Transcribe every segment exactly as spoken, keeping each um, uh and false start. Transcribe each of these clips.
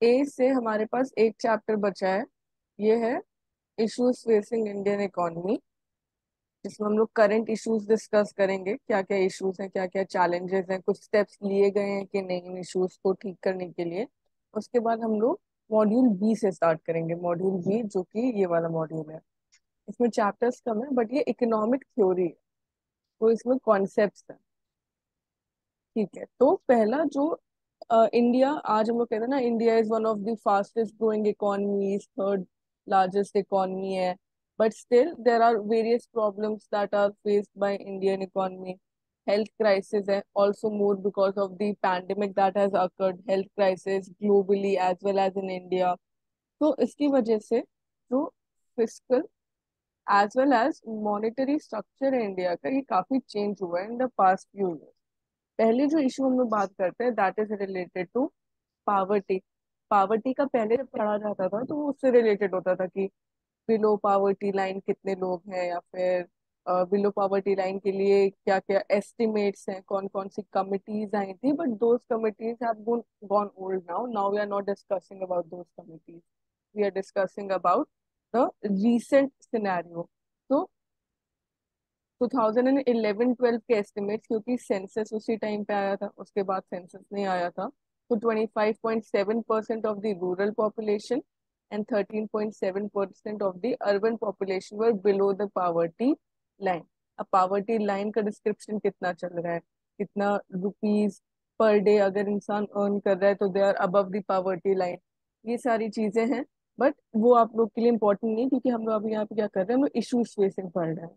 ए से हमारे पास एक चैप्टर बचा है। ये है इश्यूज फेसिंग इंडियन इकोनॉमी, जिसमें हम लोग करंट इश्यूज डिस्कस करेंगे, क्या क्या इश्यूज हैं, क्या क्या चैलेंजेस हैं, कुछ स्टेप्स लिए गए हैं कि नहीं इन इश्यूज को ठीक करने के लिए। उसके बाद हम लोग मॉड्यूल बी से स्टार्ट करेंगे। मॉड्यूल बी जो कि ये वाला मॉड्यूल है, इसमें चैप्टर्स कम है बट ये इकोनॉमिक थ्योरी है, तो इसमें कॉन्सेप्ट्स है। ठीक है, तो पहला जो अ, इंडिया, आज हम लोग कहते हैं ना, India is one of the fastest growing economies, third largest economy है। But still there are various problems that are faced by Indian economy. Health crisis है also, more because of the pandemic that has occurred, health crisis globally as well as in India. तो इसकी वजह से जो fiscal as well as monetary structure है India का, ये काफी चेंज हुआ है in the past few years. पहले जो इशू हम लोग बात करते हैं that is related to poverty. Poverty का पहले जब पढ़ा जाता था तो वो उससे रिलेटेड होता था कि बिलो पावर्टी लाइन कितने लोग हैं, या फिर बिलो पावर्टी लाइन के लिए क्या क्या एस्टिमेट्स हैं, कौन कौन सी कमिटीज आई थी। But those committees have gone old now. Now we are not discussing about those committees, we are discussing about the recent scenario. तो ट्वेंटी इलेवन ट्वेल्व के एस्टिमेट्स, क्योंकि सेंसस उसी टाइम पे आया था, उसके बाद सेंसस नहीं आया था, तो twenty five point seven percent of the rural population and thirteen point seven percent of the urban population were below the poverty line. अब पावर्टी लाइन का डिस्क्रिप्शन कितना चल रहा है, कितना रुपीज पर डे अगर इंसान अर्न कर रहा है तो they are above the poverty line. ये सारी चीजें हैं, बट वो आप लोग के लिए इंपॉर्टेंट नहीं, क्योंकि हम लोग अभी यहाँ पे क्या कर रहे हैं, हम लोग इशूज फेसिंग पढ़ रहे हैं।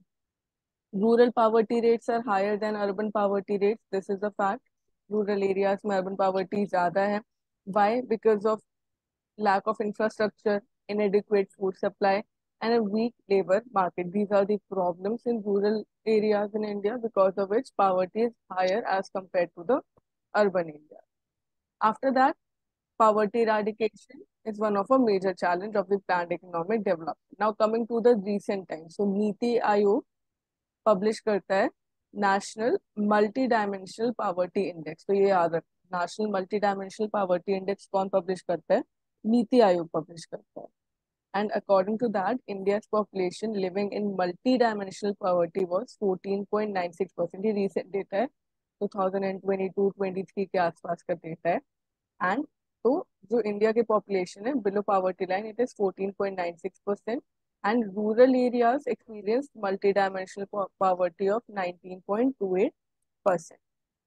Rural poverty rates are higher than urban poverty rates. This is a fact. Rural areas में urban poverty ज़्यादा है. Why? Because of lack of infrastructure, inadequate food supply, and a weak labor market. These are the problems in rural areas in India, because of which poverty is higher as compared to the urban area. After that, poverty eradication is one of a major challenge of the planned economic development. Now coming to the recent times. So Niti Aayog publish करता है national multi dimensional poverty index. तो ये याद रख, national multi dimensional poverty index कौन publish करता है? Niti Aayog publish करता है। And according to that, India's population living in multi dimensional poverty was fourteen point nine six percent. ये रिसेंट डेटा है, twenty twenty two twenty three के आसपास का डेटा है। एंड तो जो इंडिया की पॉपुलेशन है below poverty line, it is fourteen point nine six percent, and rural areas experience multi dimensional poverty of nineteen point two eight percent.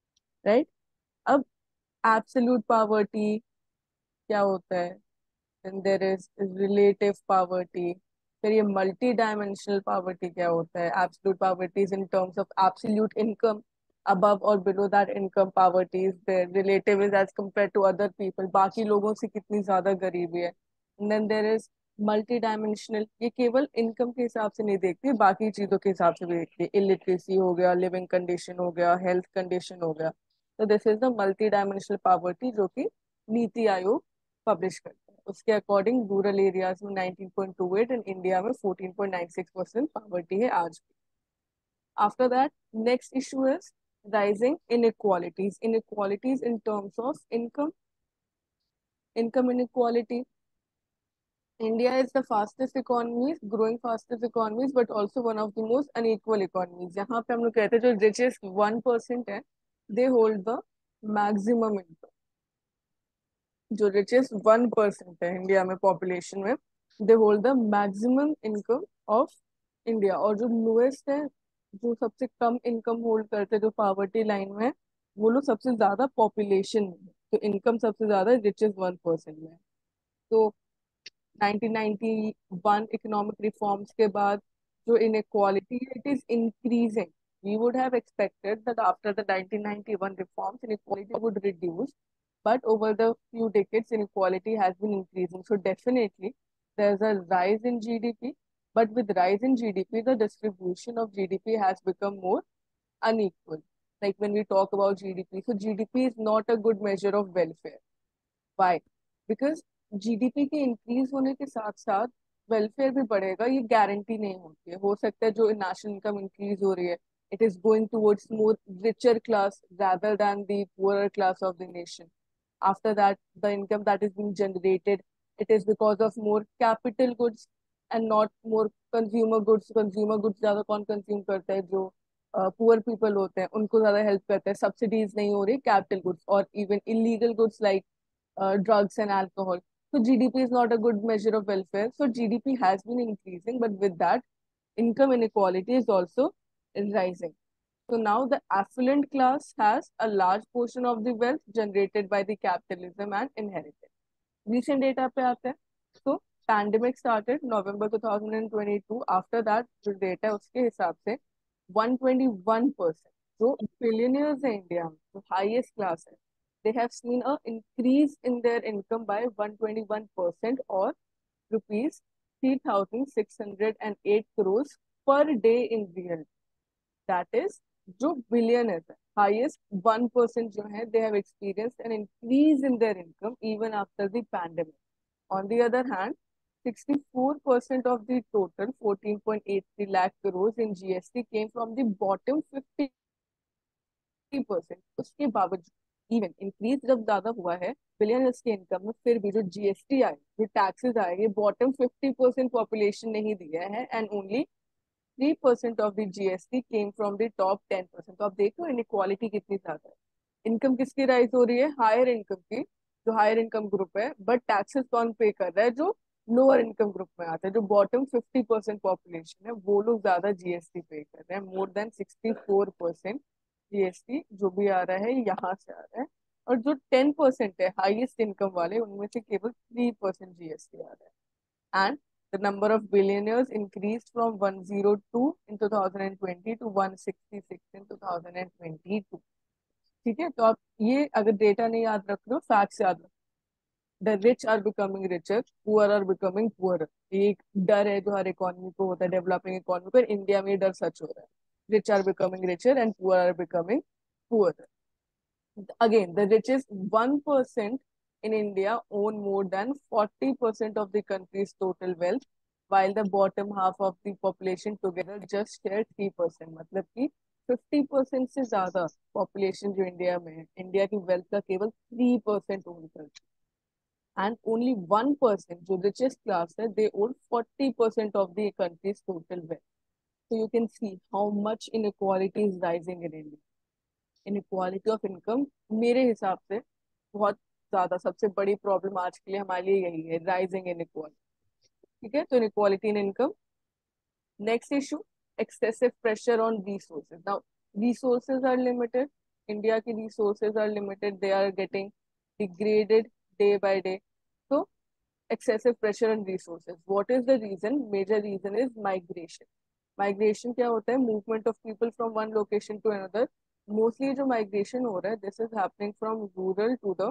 Right. अब absolute poverty क्या होता है, then there is relative poverty. फिर ये multi dimensional poverty क्या होता है? Absolute poverty is in terms of absolute income, above or below that income poverty is there. Relative is as compared to other people, बाकी लोगों से कितनी ज्यादा गरीबी है। And then there is multi dimensional, ये केवल इनकम के हिसाब से नहीं देखती, बाकी चीजों के हिसाब से भी देखती है। इलिटरेसी हो गया, लिविंग कंडीशन हो गया, हेल्थ कंडीशन हो गया। तो this is the multi dimensional poverty जो कि नीति आयोग पब्लिश करता है। उसके अकॉर्डिंग रूरल एरियाज में nineteen point two eight and India में fourteen point nine six percent poverty है आज भी। After that, next issue is rising inequalities. Inequalities in terms of income, income inequality. India is the fastest economies, growing fastest economies, but also one of the most unequal economies. यहाँ पे हम लोग कहते हैं जो richest one percent है, they hold the maximum income. जो richest one percent है इंडिया में पॉपुलेशन में, they hold the maximum income of India. और जो लोएस्ट है, जो सबसे कम इनकम होल्ड करते हैं, जो पावर्टी लाइन में है, वो लोग सबसे ज्यादा पॉपुलेशन में है। तो इनकम सबसे ज्यादा रिचेस्ट वन परसेंट में है। तो nineteen ninety one economic reforms के बाद जो इनक्वालिटी है, it is increasing. We would have expected that after the nineteen ninety one reforms inequality would reduce, but over the few decades inequality has been increasing. So definitely there's a rise in G D P, but with rise in G D P, the distribution of G D P has become more unequal. Like when we talk about G D P, so G D P is not a good measure of welfare. Why? Because GDP के increase होने के साथ साथ welfare भी बढ़ेगा, ये guarantee नहीं होती है। हो सकता है जो नेशनल इनकम इंक्रीज हो रही है, it is going towards more richer class rather than the poorer class of the nation. After that, the income that is being generated, it is because of more capital goods and not more consumer goods. Consumer goods ज्यादा कौन consume करता है? जो poor people होते हैं उनको ज्यादा help करता है. सब्सिडीज नहीं हो रही कैपिटल गुड्स और even illegal goods like drugs and alcohol. So G D P is not a good measure of welfare. So G D P has been increasing, but with that, income inequality is also rising. So now the affluent class has a large portion of the wealth generated by the capitalism and inheritance. Recent data पे आते हैं. So pandemic started November twenty twenty-two. After that जो data है उसके हिसाब से one hundred twenty-one percent जो billionaires हैं इंडिया में, जो highest class है, they have seen a increase in their income by one hundred twenty-one percent or rupees three thousand six hundred eight crores per day in real. That is जो billionaires है, highest one percent जो है, they have experienced an increase in their income even after the pandemic. On the other hand, sixty-four percent of the total fourteen point eight three lakh crores in G S T came from the bottom fifty percent. उसके बावजूद even increase जब ज्यादा हुआ है billionaires के income में, फिर भी जो जीएसटी आए, जो टैक्सेस आए, ये बॉटम फिफ्टी परसेंट पॉपुलेशन नहीं दिया है and only three percent of the GST came from the top ten percent. तो आप देखो इनइक्वालिटी कितनी ज्यादा है. इनकम किसकी राइज हो रही है? हायर इनकम की, जो हायर इनकम ग्रुप है, बट टैक्सेस कौन पे कर रहा है? जो लोअर इनकम ग्रुप में आता है, जो बॉटम फिफ्टी परसेंट पॉपुलेशन है, वो लोग ज्यादा जीएसटी पे कर रहे हैं. More than sixty four percent GST जो भी आ रहा है यहाँ से आ रहा है. और जो टेन परसेंट है हाईएस्ट इनकम वाले, उनमें से केवल थ्री परसेंट जीएसटी आ रहा है. And the number of billionaires increased from one hundred two in twenty twenty to one hundred sixty-six in twenty twenty-two. ठीक है, तो आप ये अगर डेटा नहीं याद रख रहे हो, फैक्ट्स याद रखो. The rich are becoming richer, poor are becoming poor. ये एक डर है जो हर इकोनॉमी को होता है, डेवलपिंग इकोनॉमी को. इंडिया में ये डर सच हो रहा है. Rich are becoming richer and poor are becoming poor. Again, the richest one percent in India own more than forty percent of the country's total wealth, while the bottom half of the population together just share three percent. मतलब कि fifty percent से ज्यादा population जो India में है, India की wealth का केवल थ्री परसेंट ओन करती है. एंड ओनली वन परसेंट जो रिचेस्ट क्लास है, they own forty percent of the country's total wealth. So you can see how much inequality is rising in India. Inequality of income मेरे हिसाब से बहुत ज्यादा सबसे बड़ी प्रॉब्लम आज के लिए हमारे लिए यही है, राइजिंग इनइक्वालिटी. ठीक है, तो inequality in income. Next issue, excessive pressure on resources. Now resources are limited, India की resources are limited, they are getting degraded day by day. तो excessive pressure on resources. What is the reason? Major reason is migration. Migration क्या होता है? Movement of people from one location to another. Mostly जो migration हो रहा है, this is happening from rural to the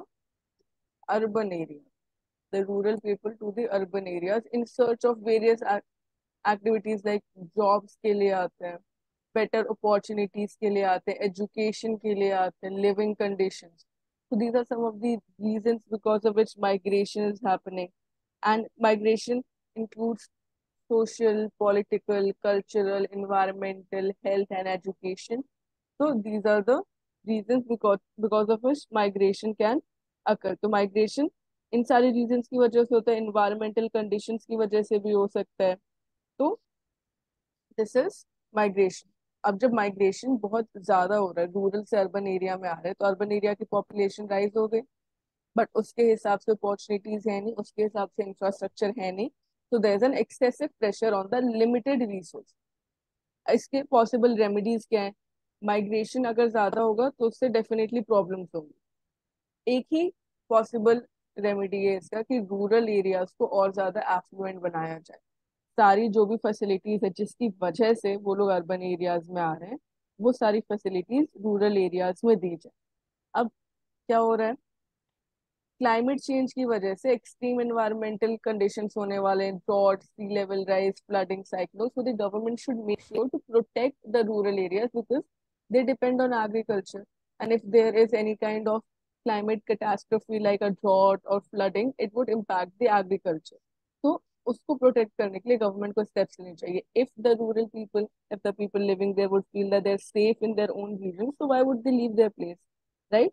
urban area. The rural people to the urban areas in search of various activities like jobs के लिए आते हैं, better opportunities के लिए आते हैं, education के लिए आते हैं, living conditions. So these are some of the reasons because of which migration is happening. And migration includes social, political, cultural, environmental, health, and education. So these are the reasons because because of which migration can occur. तो migration इन सारी reasons की वजह से होता है, environmental conditions की वजह से भी हो सकता है. तो दिस इज माइग्रेशन. अब जब माइग्रेशन बहुत ज्यादा हो रहा है, रूरल से अर्बन एरिया में आ रहे हैं, तो अर्बन एरिया की पॉपुलेशन राइज हो गई, बट उसके हिसाब से अपॉर्चुनिटीज है नहीं, उसके हिसाब से इंफ्रास्ट्रक्चर है नहीं. तो there is an excessive pressure on the limited resource. इसके पॉसिबल रेमेडीज क्या है? माइग्रेशन अगर ज्यादा होगा तो उससे डेफिनेटली प्रॉब्लम्स होंगी. एक ही पॉसिबल रेमेडी है इसका कि रूरल एरियाज को और ज्यादा एफ्लुएंट बनाया जाए. सारी जो भी फैसिलिटीज है जिसकी वजह से वो लोग अर्बन एरियाज में आ रहे हैं, वो सारी फैसिलिटीज रूरल एरियाज में दी जाए. अब क्या हो रहा है? क्लाइमेट चेंज की वजह से एक्सट्रीम एनवायरमेंटल कंडीशंस होने वाले हैं, drought, sea level rise, flooding, cyclone. So the government should make sure to protect the rural areas because they depend on agriculture. And if there is any kind of climate catastrophe like a drought or flooding, it would impact the agriculture. तो उसको protect करने के लिए government को steps लेने चाहिए. If the rural people, if the people living there would feel that they are safe in their own region, so why would they leave their place, right?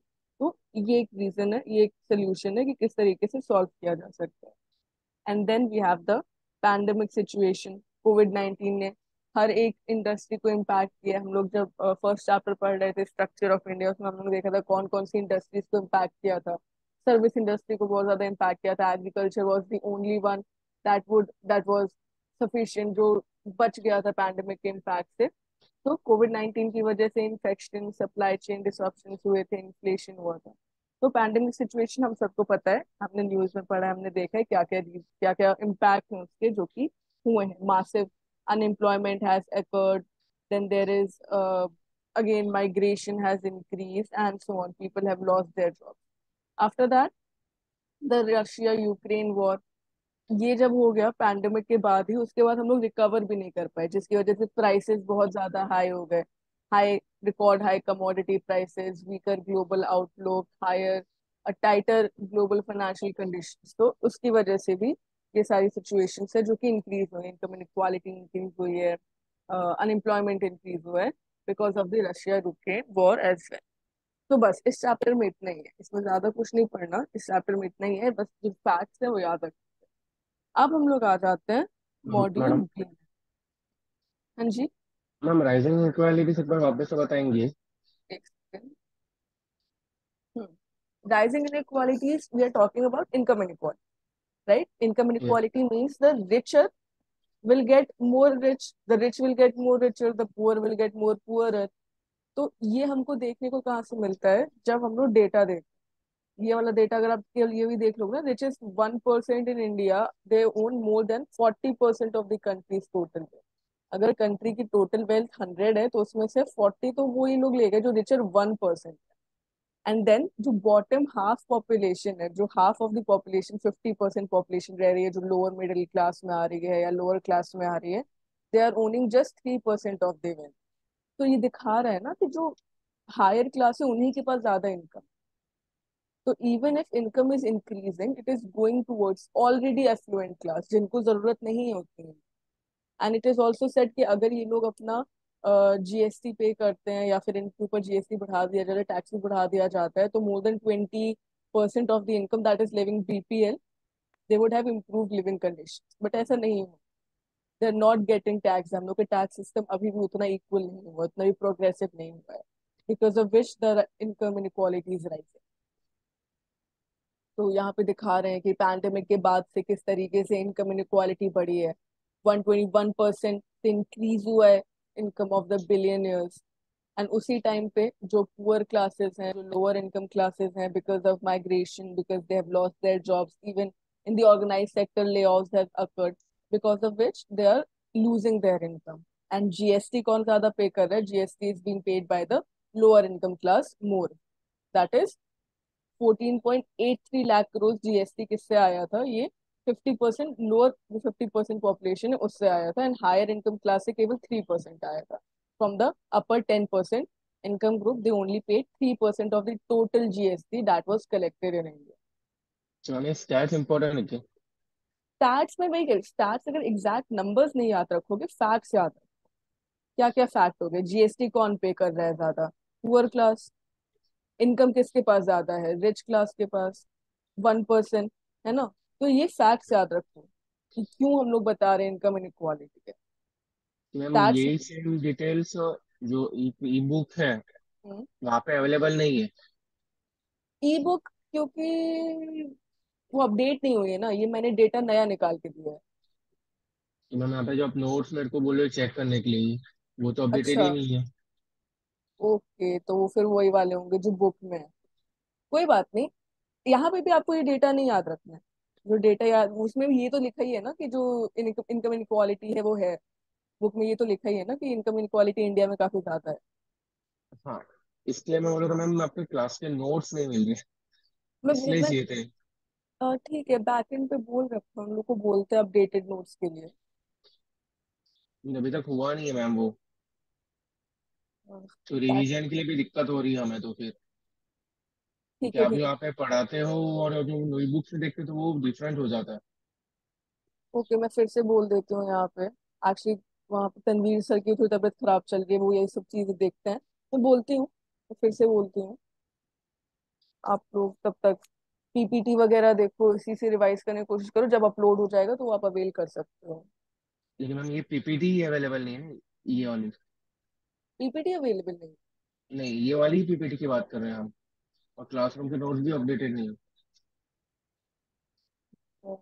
तो ये एक रीजन है, ये एक सोल्यूशन है कि किस तरीके से सॉल्व किया जा सकता है। And then we have the pandemic situation. COVID nineteen ने हर एक इंडस्ट्री को इम्पैक्ट किया। हम लोग जब फर्स्ट चैप्टर पढ़ रहे थे स्ट्रक्चर ऑफ इंडिया, उसमें हम लोग देखा था कौन कौन सी इंडस्ट्रीज को इम्पैक्ट किया था। सर्विस इंडस्ट्री को बहुत ज्यादा इम्पैक्ट किया था। Agriculture was the only one that would that was sufficient, जो बच गया था पैंडेमिक के इम्पैक्ट से। तो कोविड नाइनटीन की वजह से इन्फेक्शन, सप्लाई चेन डिसरप्शन हुए थे, इन्फ्लेशन हुआ था। तो पैंडेमिक सिचुएशन हम सबको पता है, हमने न्यूज में पढ़ा है, हमने देखा है क्या क्या क्या क्या इम्पैक्ट हैं उसके जो कि हुए हैं। Massive unemployment has occurred, then there is uh, again migration has increased and so on, people have lost their jobs. After that, the Russia Ukraine war, ये जब हो गया पैंडेमिक के बाद ही, उसके बाद हम लोग रिकवर भी नहीं कर पाए, जिसकी वजह से प्राइसेस बहुत ज्यादा हाई हो गए। High, record high commodity prices, weaker global outlook, higher tighter global financial conditions. तो उसकी वजह से भी ये सारी सिचुएशंस है जो कि इंक्रीज हुई, इनकम इनक्वालिटी इंक्रीज हुई है, अनएम्प्लॉयमेंट इंक्रीज हुआ है because of the Russia Ukraine war as well. तो बस इस चैप्टर में इतना ही है, इसमें ज्यादा कुछ नहीं पढ़ना, इस चैप्टर में इतना ही है, बस जो फैक्ट्स है वो याद रखना। अब हम लोग आ जाते हैं मॉड्यूल मैडम। बी। हाँ जी। मैम, राइजिंग इक्वालिटी से एक बार वापस से बताएंगे? एक second. Rising inequalities, we are talking about income inequality, right? Income yes. inequality means the richer will get more rich, the rich will get more richer, the poor will get more poorer. तो ये हमको देखने को कहाँ से मिलता है, जब हम लोग डेटा देखते हैं। ये वाला डेटा अगर आप केवल ये भी देख लो ना, richest one percent in India, they own more than forty percent of the country's total. अगर कंट्री की टोटल वेल्थ हंड्रेड है तो उसमें से फोर्टी तो वो ही लोग ले गए जो richer one percent. And then जो बॉटम हाफ पॉपुलेशन है, जो half of the population, fifty percent population रह रही है, जो लोअर मिडिल क्लास में आ रही है या लोअर क्लास में आ रही है, they are owning just three percent of the wealth. तो ये दिखा रहा है ना कि जो हायर क्लास है उन्हीं के पास ज्यादा इनकम। तो even if income is increasing, it is going towards already affluent class जिनको जरूरत नहीं होती है। And it is also said कि अगर ये लोग अपना जीएसटी पे करते हैं या फिर इनके ऊपर जीएसटी बढ़ा दिया जाता है, टैक्सेस बढ़ा दिया जाता है, तो more than twenty percent of the income that is living BPL, they would have improve living condition. But ऐसा नहीं हुआ, they are not getting tax. हम लोग का टैक्स सिस्टम अभी भी उतना इक्वल नहीं हुआ, उतना भी प्रोग्रेसिव नहीं हुआ है, because of which the income inequality is rising. तो यहाँ पे दिखा रहे हैं कि पैंडेमिक के बाद से किस तरीके से इनकम इनक्वालिटी बढ़ी है। वन ट्वेंटी वन परसेंट से इंक्रीज हुआ है income of the billionaires. And उसी टाइम पे जो पुअर क्लासेस हैं, जो लोअर इनकम क्लासेस हैं, because of migration, because they have lost their jobs, even in the organise sector layoffs have occurred, because of which they are losing their income. And GST कौन ज्यादा pay कर रहा है? GST is being paid by the lower income class more. That is fourteen point eight three lakh crore GST किससे आया था? ये fifty percent lower, जो फिफ्टी परसेंट पॉपुलेशन है उससे आया था। एंड हायर इनकम क्लास से केवल थ्री परसेंट आया था। From the upper ten percent income group, they only paid three percent of the total GST that was collected in India. चलिए, स्टैट्स इंपॉर्टेंट है क्या? स्टैट्स में वही, स्टैट्स अगर एग्जैक्ट नंबर्स नहीं याद रखोगे, फैक्ट्स याद रखो। क्या क्या फैक्ट हो गए? जीएसटी कौन पे कर रहा है ज्यादा? Poor class. इनकम किसके पास ज्यादा है? रिच क्लास के पास, वन परसेंट, है ना? तो ये फैक्ट्स याद रखो कि क्यों हम लोग बता रहे हैं इनकम इनक्वालिटी के। तो मैम, सैट्स। यही सेम डिटेल्स जो ई बुक है वहाँ पे अवेलेबल नहीं है? ई बुक, क्योंकि वो अपडेट नहीं हुई है ना, ये मैंने डेटा नया निकाल के दिया है। तो मैम, यहाँ पे जो आप नोट्स मेरे को बोले चेक करने के लिए, वो तो अपडेटेड ही अच्छा। नहीं है। ओके, तो वो फिर वही वाले होंगे जो बुक में है। कोई बात नहीं, यहाँ पे भी आपको ये डेटा नहीं याद रखना है। जो डेटा याद, उसमें भी ये तो लिखा ही है ना कि जो इनकम इनक्वालिटी है वो है। बुक में ये तो लिखा ही है ना कि इनकम इनक्वालिटी इंडिया में काफी ज्यादा है। हाँ, इसलिए मैं बोल रहा था मैम, आपके क्लास के नोट्स नहीं मिल रहे, मैं वो इसलिए मैं चाहिए थे। अ, ठीक है, बैकएंड पे बोल रखा हूँ, हम लोग को बोलते हैं अपडेटेड नोट्स के लिए। लेकिन अभी तक हुआ नहीं है मैम वो। अ, तो back- रिवीजन के लिए भी दिक्कत हो रही है हमें तो फिर, ठीक क्योंकि है आप ठीक जो है। यहाँ पे पढ़ाते हो और जो नोट बुक से देखते हो तो वो डिफरेंट हो जाता है। ओके, मैं फिर से बोल देती हूँ यहाँ पे। एक्चुअली वहाँ पे तनवीर सर की थोड़ी तबीयत खराब चल रही है, वो यही सब चीजें देखते हैं। मैं बोलती हूँ, तो फिर से बोलती हूँ। आप लोग तब तक पीपीटी वगैरह देखो, इसी से रिवाइज करने की कोशिश करो, जब अपलोड हो जाएगा तो वो आप अवेल कर सकते हो। लेकिन मैम ये पीपीटी अवेलेबल नहीं है, ये वाली। पीपीटी अवेलेबल नहीं नहीं, ये वाली पीपीटी की बात कर रहे हैं हम। और क्लासरूम के नोट्स भी अपडेटेड नहीं है। है।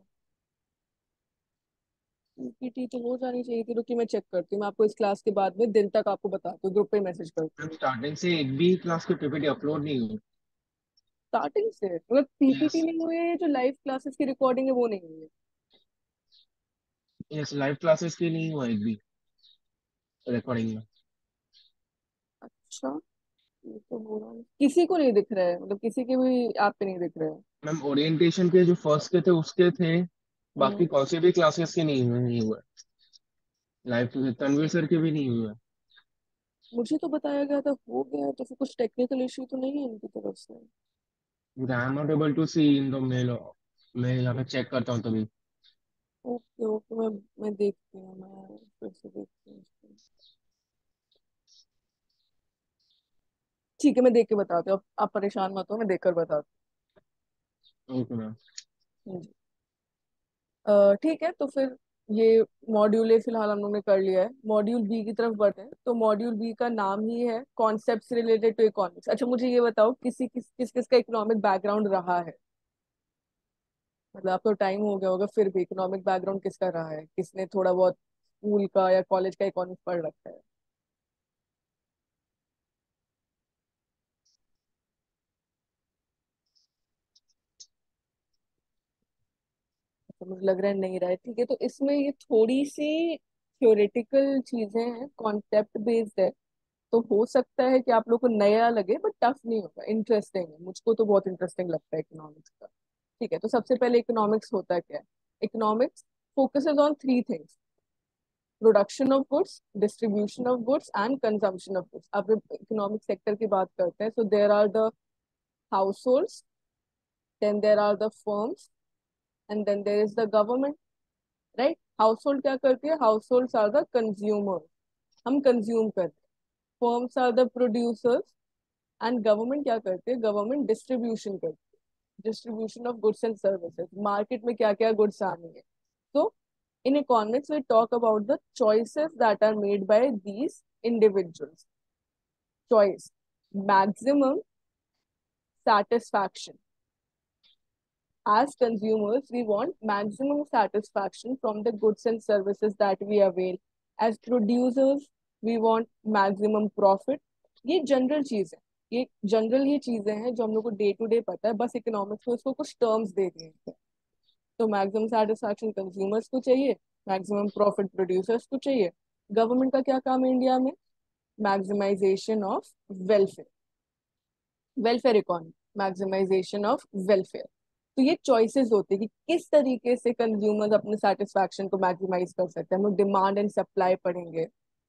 पीपीटी तो हो जानी चाहिए थी, रुकी मैं चेक करती हूँ, मैं आपको इस क्लास के बाद में दिन तक आपको बताती हूँ, ग्रुप पे मैसेज करती मैम हूँ। स्टार्टिंग से एक भी क्लास की पीपीटी अपलोड नहीं हुई। स्टार्टिंग से मतलब पीपीटी यस। नहीं हुई है, जो लाइव क्लासेस की रिकॉर्डिंग है वो नहीं हुई है। यस, लाइव क्लासेस की नहीं हुआ एक भी रिकॉर्डिंग में। अच्छा, ये तो हो रहा है, किसी को नहीं दिख रहा है, मतलब किसी के भी ऐप पे नहीं दिख रहा है। मैम ओरिएंटेशन के जो फर्स्ट के थे उसके थे। बाकी हम्म। कौन से भी क्लासेस के नहीं हुए, नहीं हुए। लाइव तो तनवीर सर के भी नहीं हुए। मुझे तो बताया गया था हो गया है, तो फिर कुछ टेक्निकल इश्यू तो नहीं है इनकी तरफ से। I am not able to see in the mail. मैं यहाँ पे चेक करता हूँ तभी। ओके ओके, मैं मैं देखती हूँ, मैं फिर से देखती हूँ इसको। ठीक है, मैं देख के बताती हूँ, आप आप परेशान मत हो, मैं देख कर बताती ओके मैम। हूँ जी। अ, ठीक है, तो फिर ये मॉड्यूल ए फिलहाल हम लोग ने कर लिया है, मॉड्यूल बी की तरफ बढ़ते हैं। तो मॉड्यूल बी का नाम ही है कॉन्सेप्ट्स रिलेटेड टू इकोनॉमिक्स। अच्छा, मुझे ये बताओ, किसी किस किस किस का इकोनॉमिक बैकग्राउंड रहा है, मतलब आपको टाइम हो गया होगा, फिर भी इकोनॉमिक बैकग्राउंड किसका रहा है, किसने थोड़ा बहुत स्कूल का या कॉलेज का इकोनॉमिक्स पढ़ रखा है। तो मुझे लग रहा है नहीं रहा है, ठीक है, तो इसमें ये थोड़ी सी थ्योरेटिकल चीजें हैं, कॉन्सेप्ट बेस्ड है। तो हो सकता है कि आप लोग को नया लगे, बट टफ नहीं होगा, इंटरेस्टिंग है, मुझको तो बहुत इंटरेस्टिंग लगता है इकोनॉमिक्स का। ठीक है, तो सबसे पहले इकोनॉमिक्स होता क्या है। Economics focuses on three things: production of goods, distribution of goods and consumption of goods. अब इकोनॉमिक सेक्टर की बात करते हैं, so there are the households, then there are the firms, and then there is the government. Right, household क्या करती है, households are the consumer, हम consume करते हैं। Firms are the producers, and government क्या करती है, government distribution करती है, distribution of goods and services, market में क्या क्या गुड्स आनी है। तो in economics we talk about the choices that are made by these individuals. Choice, maximum satisfaction. As consumers we want maximum satisfaction from the goods and services that we avail. As producers we want maximum profit. ये general चीज है, ये general ये चीजें हैं जो हम लोग को डे टू डे पता है, बस इकोनॉमिक्स में उसको कुछ टर्म्स दे दिए हैं। तो मैक्सिमम सेटिस्फैक्शन कंज्यूमर्स को चाहिए, मैक्सिमम प्रॉफिट प्रोड्यूसर्स को चाहिए। गवर्नमेंट का क्या काम है इंडिया में, maximisation of welfare, welfare economy, maximisation of welfare. तो ये चॉइसेस होती है कि किस तरीके से कंज्यूमर्स अपने सेटिस्फैक्शन को मैक्सिमाइज कर सकते हैं। हम लोग डिमांड एंड सप्लाई पढ़ेंगे।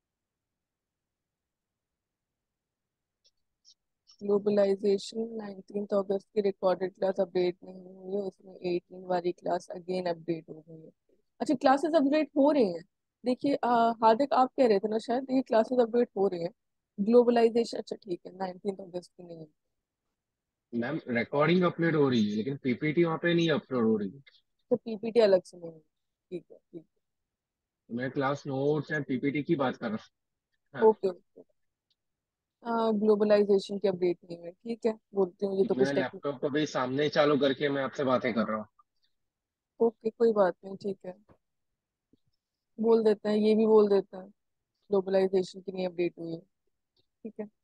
ग्लोबलाइजेशन नाइनटीन अगस्त की रिकॉर्डेड क्लास अपडेट नहीं हुई है, उसमें एटीन वाली क्लास अगेन अपडेट हो गई है। अच्छा, क्लासेस अपडेट हो रही हैं। देखिए अ, हार्दिक आप कह रहे थे ना शायद, ये क्लासेस अपडेट हो रही है। ग्लोबलाइजेशन, अच्छा ठीक है, नाइनटीन अगस्त की नहीं है। मैम रिकॉर्डिंग अपलोड हो रही है लेकिन पीपीटी वहाँ पे नहीं अपलोड हो रही है। तो पीपीटी अलग से नहीं है, ठीक है ठीक मैं क्लास नोट्स एंड पीपीटी की बात कर रहा है, हूँ। Okay okay. ग्लोबलाइजेशन की अपडेट नहीं है, ठीक है, बोलती हूँ, ये तो मैं कुछ टेक्निक। लैपटॉप को भी सामने चालू करके मैं आपसे बातें कर रहा हूँ। ओके, कोई बात नहीं, ठीक है, बोल देते हैं, ये भी बोल देते हैं, ग्लोबलाइजेशन की नहीं अपडेट हुई है। ठीक है,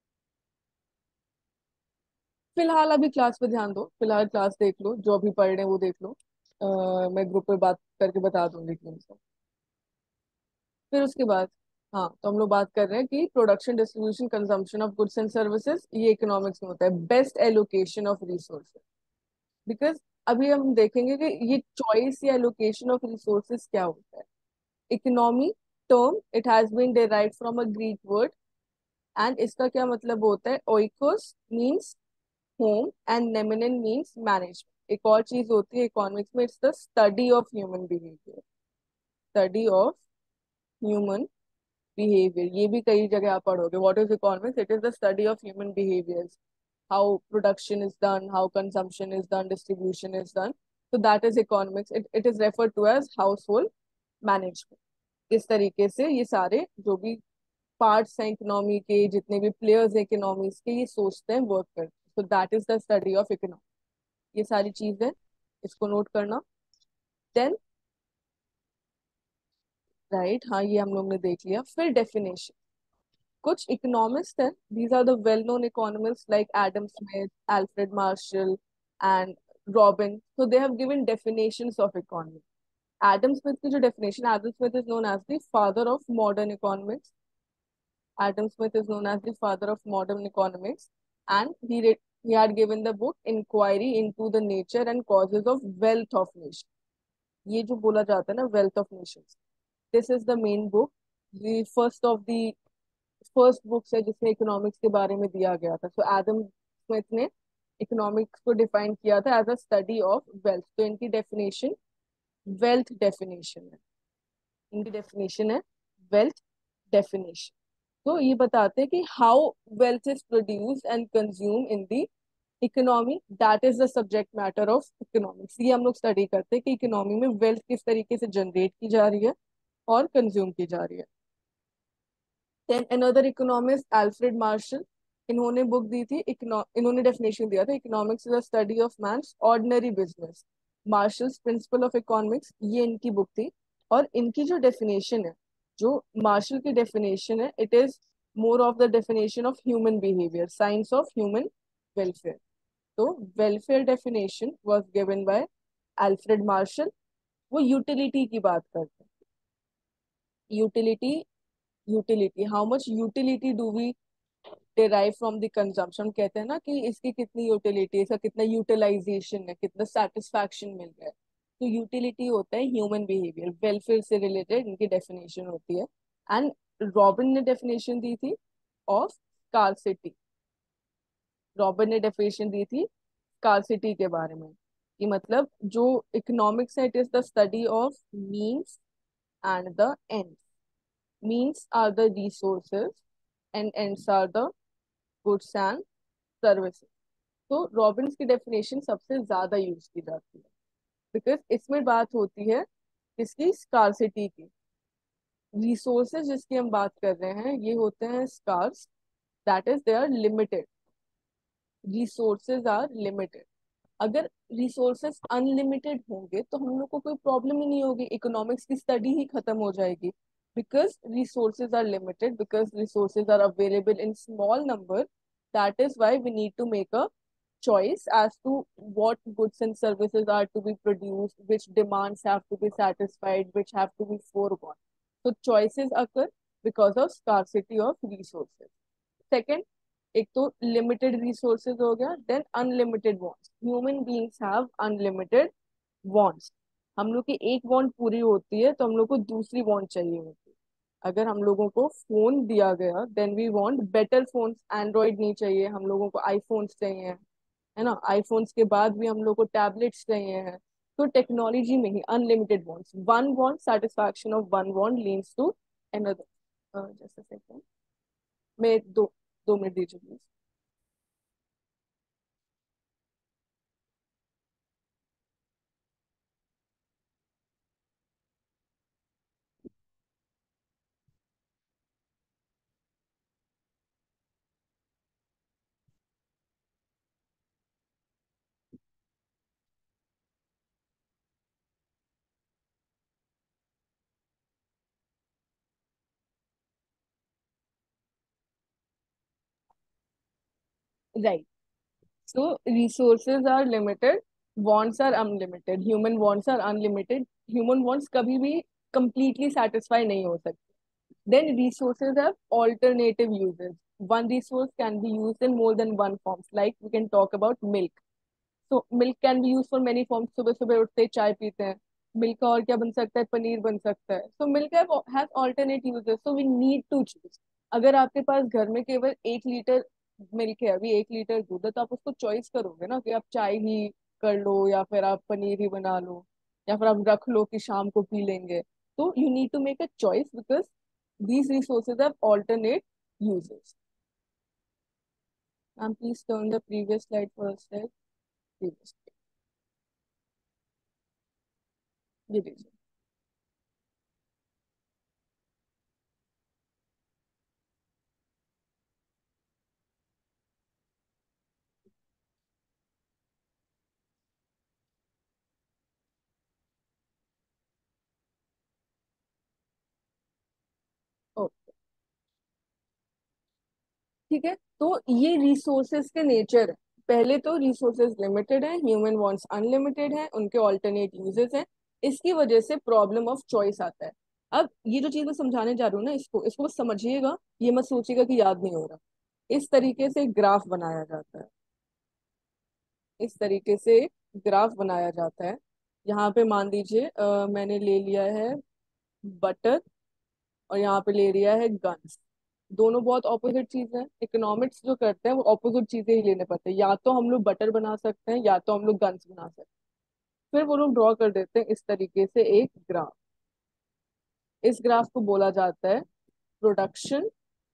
फिलहाल अभी क्लास पे ध्यान दो, फिलहाल क्लास देख लो, जो अभी पढ़ रहे हैं वो देख लो। अ, मैं ग्रुप पे बात करके बता दूंगी कि उनसे। फिर उसके बाद, हाँ, तो हम लोग बात कर रहे हैं कि production, distribution, consumption of goods and services, ये इकोनॉमिक्स में होता है। Best allocation of resources, because अभी हम देखेंगे कि ये चॉइस या एलोकेशन ऑफ रिसोर्सेज क्या होता है। Economy term, it has been derived from a Greek word, and इसका क्या मतलब होता है, oikos means home and nemein means management. एक और चीज होती है इकोनॉमिक्स में, it's the study of human behaviour, study of human behaviour. ये भी कई जगह आप पढ़ोगे, what is economics, it is the study of human behaviours. how production is done, how consumption is done, distribution is done. So that is economics. It, it is referred to as household management. इस तरीके से ये सारे जो भी parts हैं economy के, जितने भी प्लेयर्स हैं इकोनॉमीज के, ये सोचते हैं, वर्क करते हैं. So that is the study of economy. ये सारी चीजें इसको नोट करना. देन राइट, हाँ ये हम लोग ने देख लिया. फिर डेफिनेशन. कुछ इकोनॉमिस्ट हैं, these are the well known economist like Adam Smith, Alfred Marshall and Robin. So they have given definitions of economy. Adam Smith की जो definition, Adam Smith is known as the father of modern economics. Adam Smith is known as the father of modern economics, and he re- he had given the book Inquiry into the Nature and Causes of Wealth of Nations. ये जो बोला जाता है ना, wealth of nations, this is the main book. The first of the first books है जिसमें economics के बारे में दिया गया था. So Adam Smith ने economics को define किया था as a study of wealth. तो इनकी definition wealth definition है. इनकी definition है wealth definition. तो ये बताते हैं कि how wealth is produce and consume in the economy. That is the subject matter of economics. ये हम लोग स्टडी करते हैं कि इकोनॉमी में वेल्थ किस तरीके से जनरेट की जा रही है और कंज्यूम की जा रही है. Then another economist Alfred Marshall, इन्होंने बुक दी थी, इन्होंने डेफिनेशन दिया था, economics is a study of man's ordinary business. Marshall's principle of economics, ये इनकी बुक थी. और इनकी जो डेफिनेशन है, जो मार्शल की डेफिनेशन है, it is more of the definition of human behaviour, science of human welfare. तो welfare definition was given by Alfred Marshall. वो यूटिलिटी की बात करते हैं. Utility, utility, how much utility do we derive from the consumption. कहते हैं ना कि इसकी कितनी यूटिलिटी है, इसका कितना यूटिलाइजेशन है, कितना सेटिस्फैक्शन मिल रहा है. तो यूटिलिटी होता है ह्यूमन बिहेवियर. वेलफेयर से रिलेटेड इनकी डेफिनेशन होती है. एंड रॉबिन ने डेफिनेशन दी थी ऑफ स्कार्सिटी. रॉबिन ने डेफिनेशन दी थी स्कार्सिटी के बारे में, कि मतलब जो इकोनॉमिक्स है, it is the study of means and the end. Means are the resources and ends are the goods and services. तो रॉबिन्स की डेफिनेशन सबसे ज्यादा यूज की जाती है, बिकॉज इसमें बात होती है इसकी स्कार्सिटी की. रिसोर्सेज जिसकी हम बात कर रहे हैं, ये होते हैं scarce. That is they are limited. Resources are limited. अगर रिसोर्सेज अनलिमिटेड होंगे तो हम लोग को कोई प्रॉब्लम ही नहीं होगी, इकोनॉमिक्स की स्टडी ही खत्म हो जाएगी. Because resources are limited, because resources are available in small number. That is why we need to make a choice as to what goods and services are to be produced, which demands have to be satisfied, which have to be foregone. So choices occur because of scarcity of resources. Second, एक तो limited resources हो गया. Then unlimited wants. Human beings have unlimited wants. हम लोग की एक want पूरी होती है तो हम लोग को दूसरी want चाहिए होती है. अगर हम लोगों को फोन दिया गया, then we want better phones. Android नहीं चाहिए हम लोगों को, आईफोन्स चाहिए, है ना. आईफोन्स के बाद भी हम लोग को टैबलेट्स चाहिए हैं. तो टेक्नोलॉजी में ही unlimited wants. One want, satisfaction of one want leads to another. Just a second, मैं दो दो मिनट दीजिए please. Right. So resources are limited, wants are unlimited, human wants are unlimited. Human wants कभी भी completely satisfy नहीं हो सकते. Then resources have alternative uses. One resource can be used in more than one forms. Like we can talk about milk. So milk can be used for many forms. सुबह सुबह उठते ही चाय पीते हैं, milk का और क्या बन सकता है, पनीर बन सकता है. So milk have has alternate uses. So we need to choose. अगर आपके पास घर में केवल एक लीटर मिल्क है, अभी एक लीटर दूध है, तो आप उसको चॉइस करोगे ना कि आप चाय ही कर लो या फिर आप पनीर ही बना लो या फिर आप रख लो कि शाम को पी लेंगे. तो you need to make a choice because these resources have alternate uses. Ma'am please turn the previous slide first है, प्रीवियस, ये लीजिए। ओ, ठीक है, तो ये रिसोर्सेज के नेचर है। पहले तो रिसोर्सेज लिमिटेड है, ह्यूमन वांट्स अनलिमिटेड है, उनके ऑल्टरनेट यूजेस हैं। इसकी वजह से प्रॉब्लम ऑफ चॉइस आता है। अब ये जो चीज मैं समझाने जा रही हूँ ना, इसको इसको बस समझिएगा, ये मत सोचिएगा कि याद नहीं हो रहा। इस तरीके से ग्राफ बनाया जाता है, इस तरीके से ग्राफ बनाया जाता है। यहाँ पे मान लीजिए अ, मैंने ले लिया है बटर, और यहाँ पे ले लिया है गन्स। दोनों बहुत ऑपोजिट चीजें हैं। इकोनॉमिक्स जो करते हैं वो ऑपोजिट चीजें ही लेने पड़ते हैं, या तो हम लोग बटर बना सकते हैं या तो हम लोग गन्स बना सकते हैं। फिर वो लोग ड्रॉ कर देते हैं इस तरीके से एक ग्राफ। इस ग्राफ को बोला जाता है production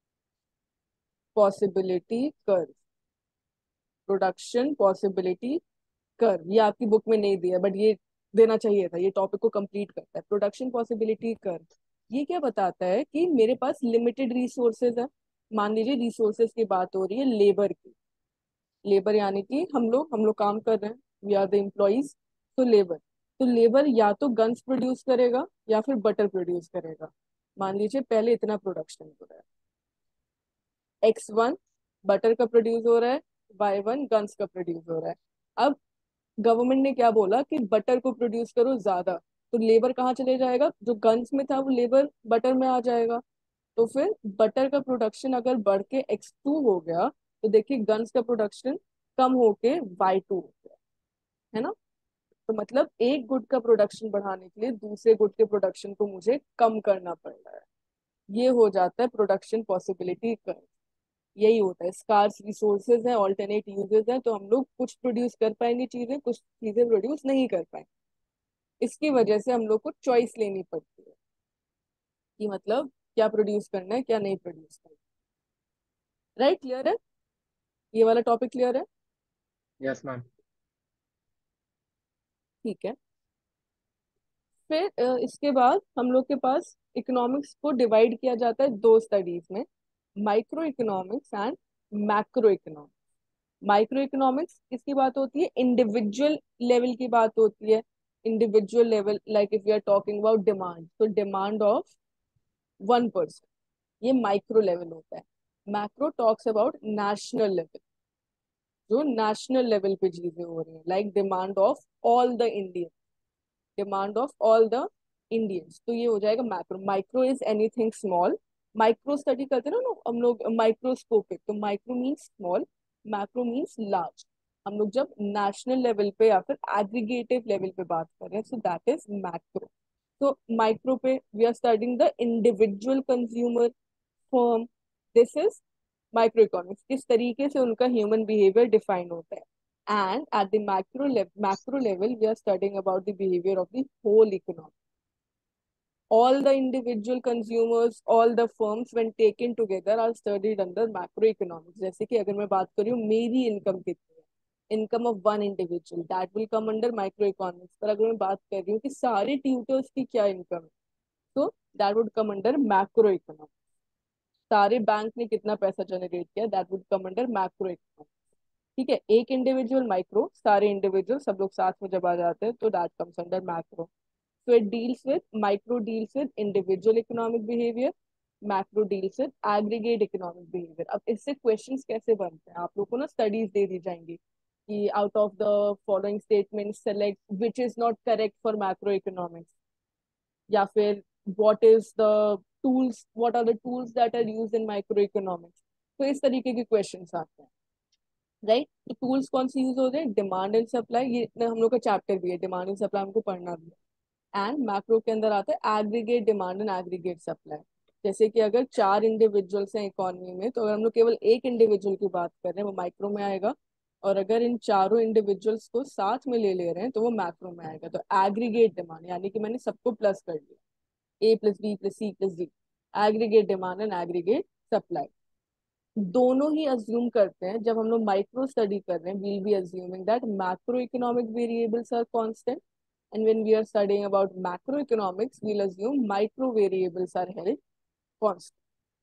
possibility curve. Production possibility curve, ये आपकी बुक में नहीं दिया, बट ये देना चाहिए था, ये टॉपिक को कंप्लीट करता है। प्रोडक्शन पॉसिबिलिटी कर्व ये क्या बताता है कि मेरे पास लिमिटेड रिसोर्सेज है। मान लीजिए रिसोर्सेज की बात हो रही है लेबर की। लेबर यानी कि हम लोग हम लोग काम कर रहे हैं, वी आर द एम्प्लॉइज। तो लेबर, तो लेबर या तो गन्स प्रोड्यूस करेगा या फिर बटर प्रोड्यूस करेगा। मान लीजिए पहले इतना प्रोडक्शन हो रहा है, एक्स वन बटर का प्रोड्यूस हो रहा है, वाई वन गन्स का प्रोड्यूस हो रहा है। अब गवर्नमेंट ने क्या बोला कि बटर को प्रोड्यूस करो ज्यादा, तो लेबर कहाँ चले जाएगा, जो गन्स में था वो लेबर बटर में आ जाएगा। तो फिर बटर का प्रोडक्शन अगर बढ़ के एक्स टू हो गया, तो देखिए गन्स का प्रोडक्शन कम होके वाई टू हो गया, है ना। तो मतलब एक गुड का प्रोडक्शन बढ़ाने के लिए दूसरे गुड के प्रोडक्शन को मुझे कम करना पड़ रहा है। ये हो जाता है प्रोडक्शन पॉसिबिलिटी कर्व। यही होता है, स्कार्स रिसोर्सेज है, ऑल्टरनेट यूजेस है, तो हम लोग कुछ प्रोड्यूस कर पाएंगे चीजें, कुछ चीजें प्रोड्यूस नहीं कर पाएंगे। इसकी वजह से हम लोग को चॉइस लेनी पड़ती है कि मतलब क्या प्रोड्यूस करना है क्या नहीं प्रोड्यूस करना है। राइट, क्लियर है, ये वाला टॉपिक क्लियर है। Yes ma'am. ठीक है। फिर अ, इसके बाद हम लोग के पास इकोनॉमिक्स को डिवाइड किया जाता है दो स्टडीज में, micro economics and macro economics. Micro economics किसकी बात होती है, इंडिविजुअल लेवल की बात होती है। Individual level, like if we are talking about demand, तो डिमांड ऑफ वन पर्सन, ये माइक्रो लेवल होता है। Macro talks about national level, जो नेशनल लेवल पे चीजें हो रही हैं, like demand of all the Indian, demand of all the Indians, तो ये हो जाएगा macro. Micro is anything small. Micro study करते हैं ना लोग, हम लोग माइक्रोस्कोपिक, तो micro means small, macro means large. हम लोग जब नेशनल लेवल पे या फिर एग्रीगेटिव लेवल पे बात कर रहे हैं, सो दैट इज मैक्रो। तो माइक्रो पे we are studying the individual consumer firm, this is micro economics, किस तरीके से उनका ह्यूमन बिहेवियर डिफाइन होता है। And at the macro level, macro level, we are studying about the behavior of the whole economy. All the individual consumers, all the firms, when taken together, are studied under macroeconomics. जैसे कि अगर मैं बात करी हूँ मेरी income कितनी है, income of one individual, that will come under micro economics. पर अगर मैं बात कर रही हूँ कि सारे ट्यूटर्स की क्या इनकम है, तो that would come under macro economics. सारे बैंक ने कितना पैसा जनरेट किया, that would come under macro economics. ठीक है, एक इंडिविजुअल माइक्रो, सारे इंडिविजुअल सब लोग साथ में जब आ जाते हैं तो that comes under macro. So it deals with, micro deals with individual economic behavior, macro deals with aggregate economic behavior। अब इससे क्वेश्चंस कैसे बनते हैं, आप लोग को ना स्टडीज दे दी जाएंगी कि out of the following statement select which is not correct for macro economics, या फिर what is the tools, what are the tools that are used in micro economics. तो इस तरीके के क्वेश्चंस आते हैं। राइट, तो टूल्स कौन से यूज होते हैं, डिमांड एंड सप्लाई, ये हम लोग का चैप्टर भी है, डिमांड एंड सप्लाई हमको पढ़ना भी है। एंड मैक्रो के अंदर आता है aggregate demand and aggregate supply. जैसे कि अगर चार इंडिविजुअल्स हैं इकोनॉमी में, तो अगर हम लोग केवल एक इंडिविजुअल की बात कर रहे हैं वो माइक्रो में आएगा, और अगर इन चारों इंडिविजुअल्स को साथ में ले ले रहे हैं तो वो मैक्रो में आएगा। तो एग्रीगेट डिमांड यानी कि मैंने सबको प्लस कर दिया, A plus B plus C plus D, aggregate demand and aggregate supply. दोनों ही अज्यूम करते हैं जब हम लोग माइक्रो स्टडी कर रहे हैं, we'll be assuming that macro economic variables are constant, and when we are studying about macro economics we'll assume micro variables are held constant.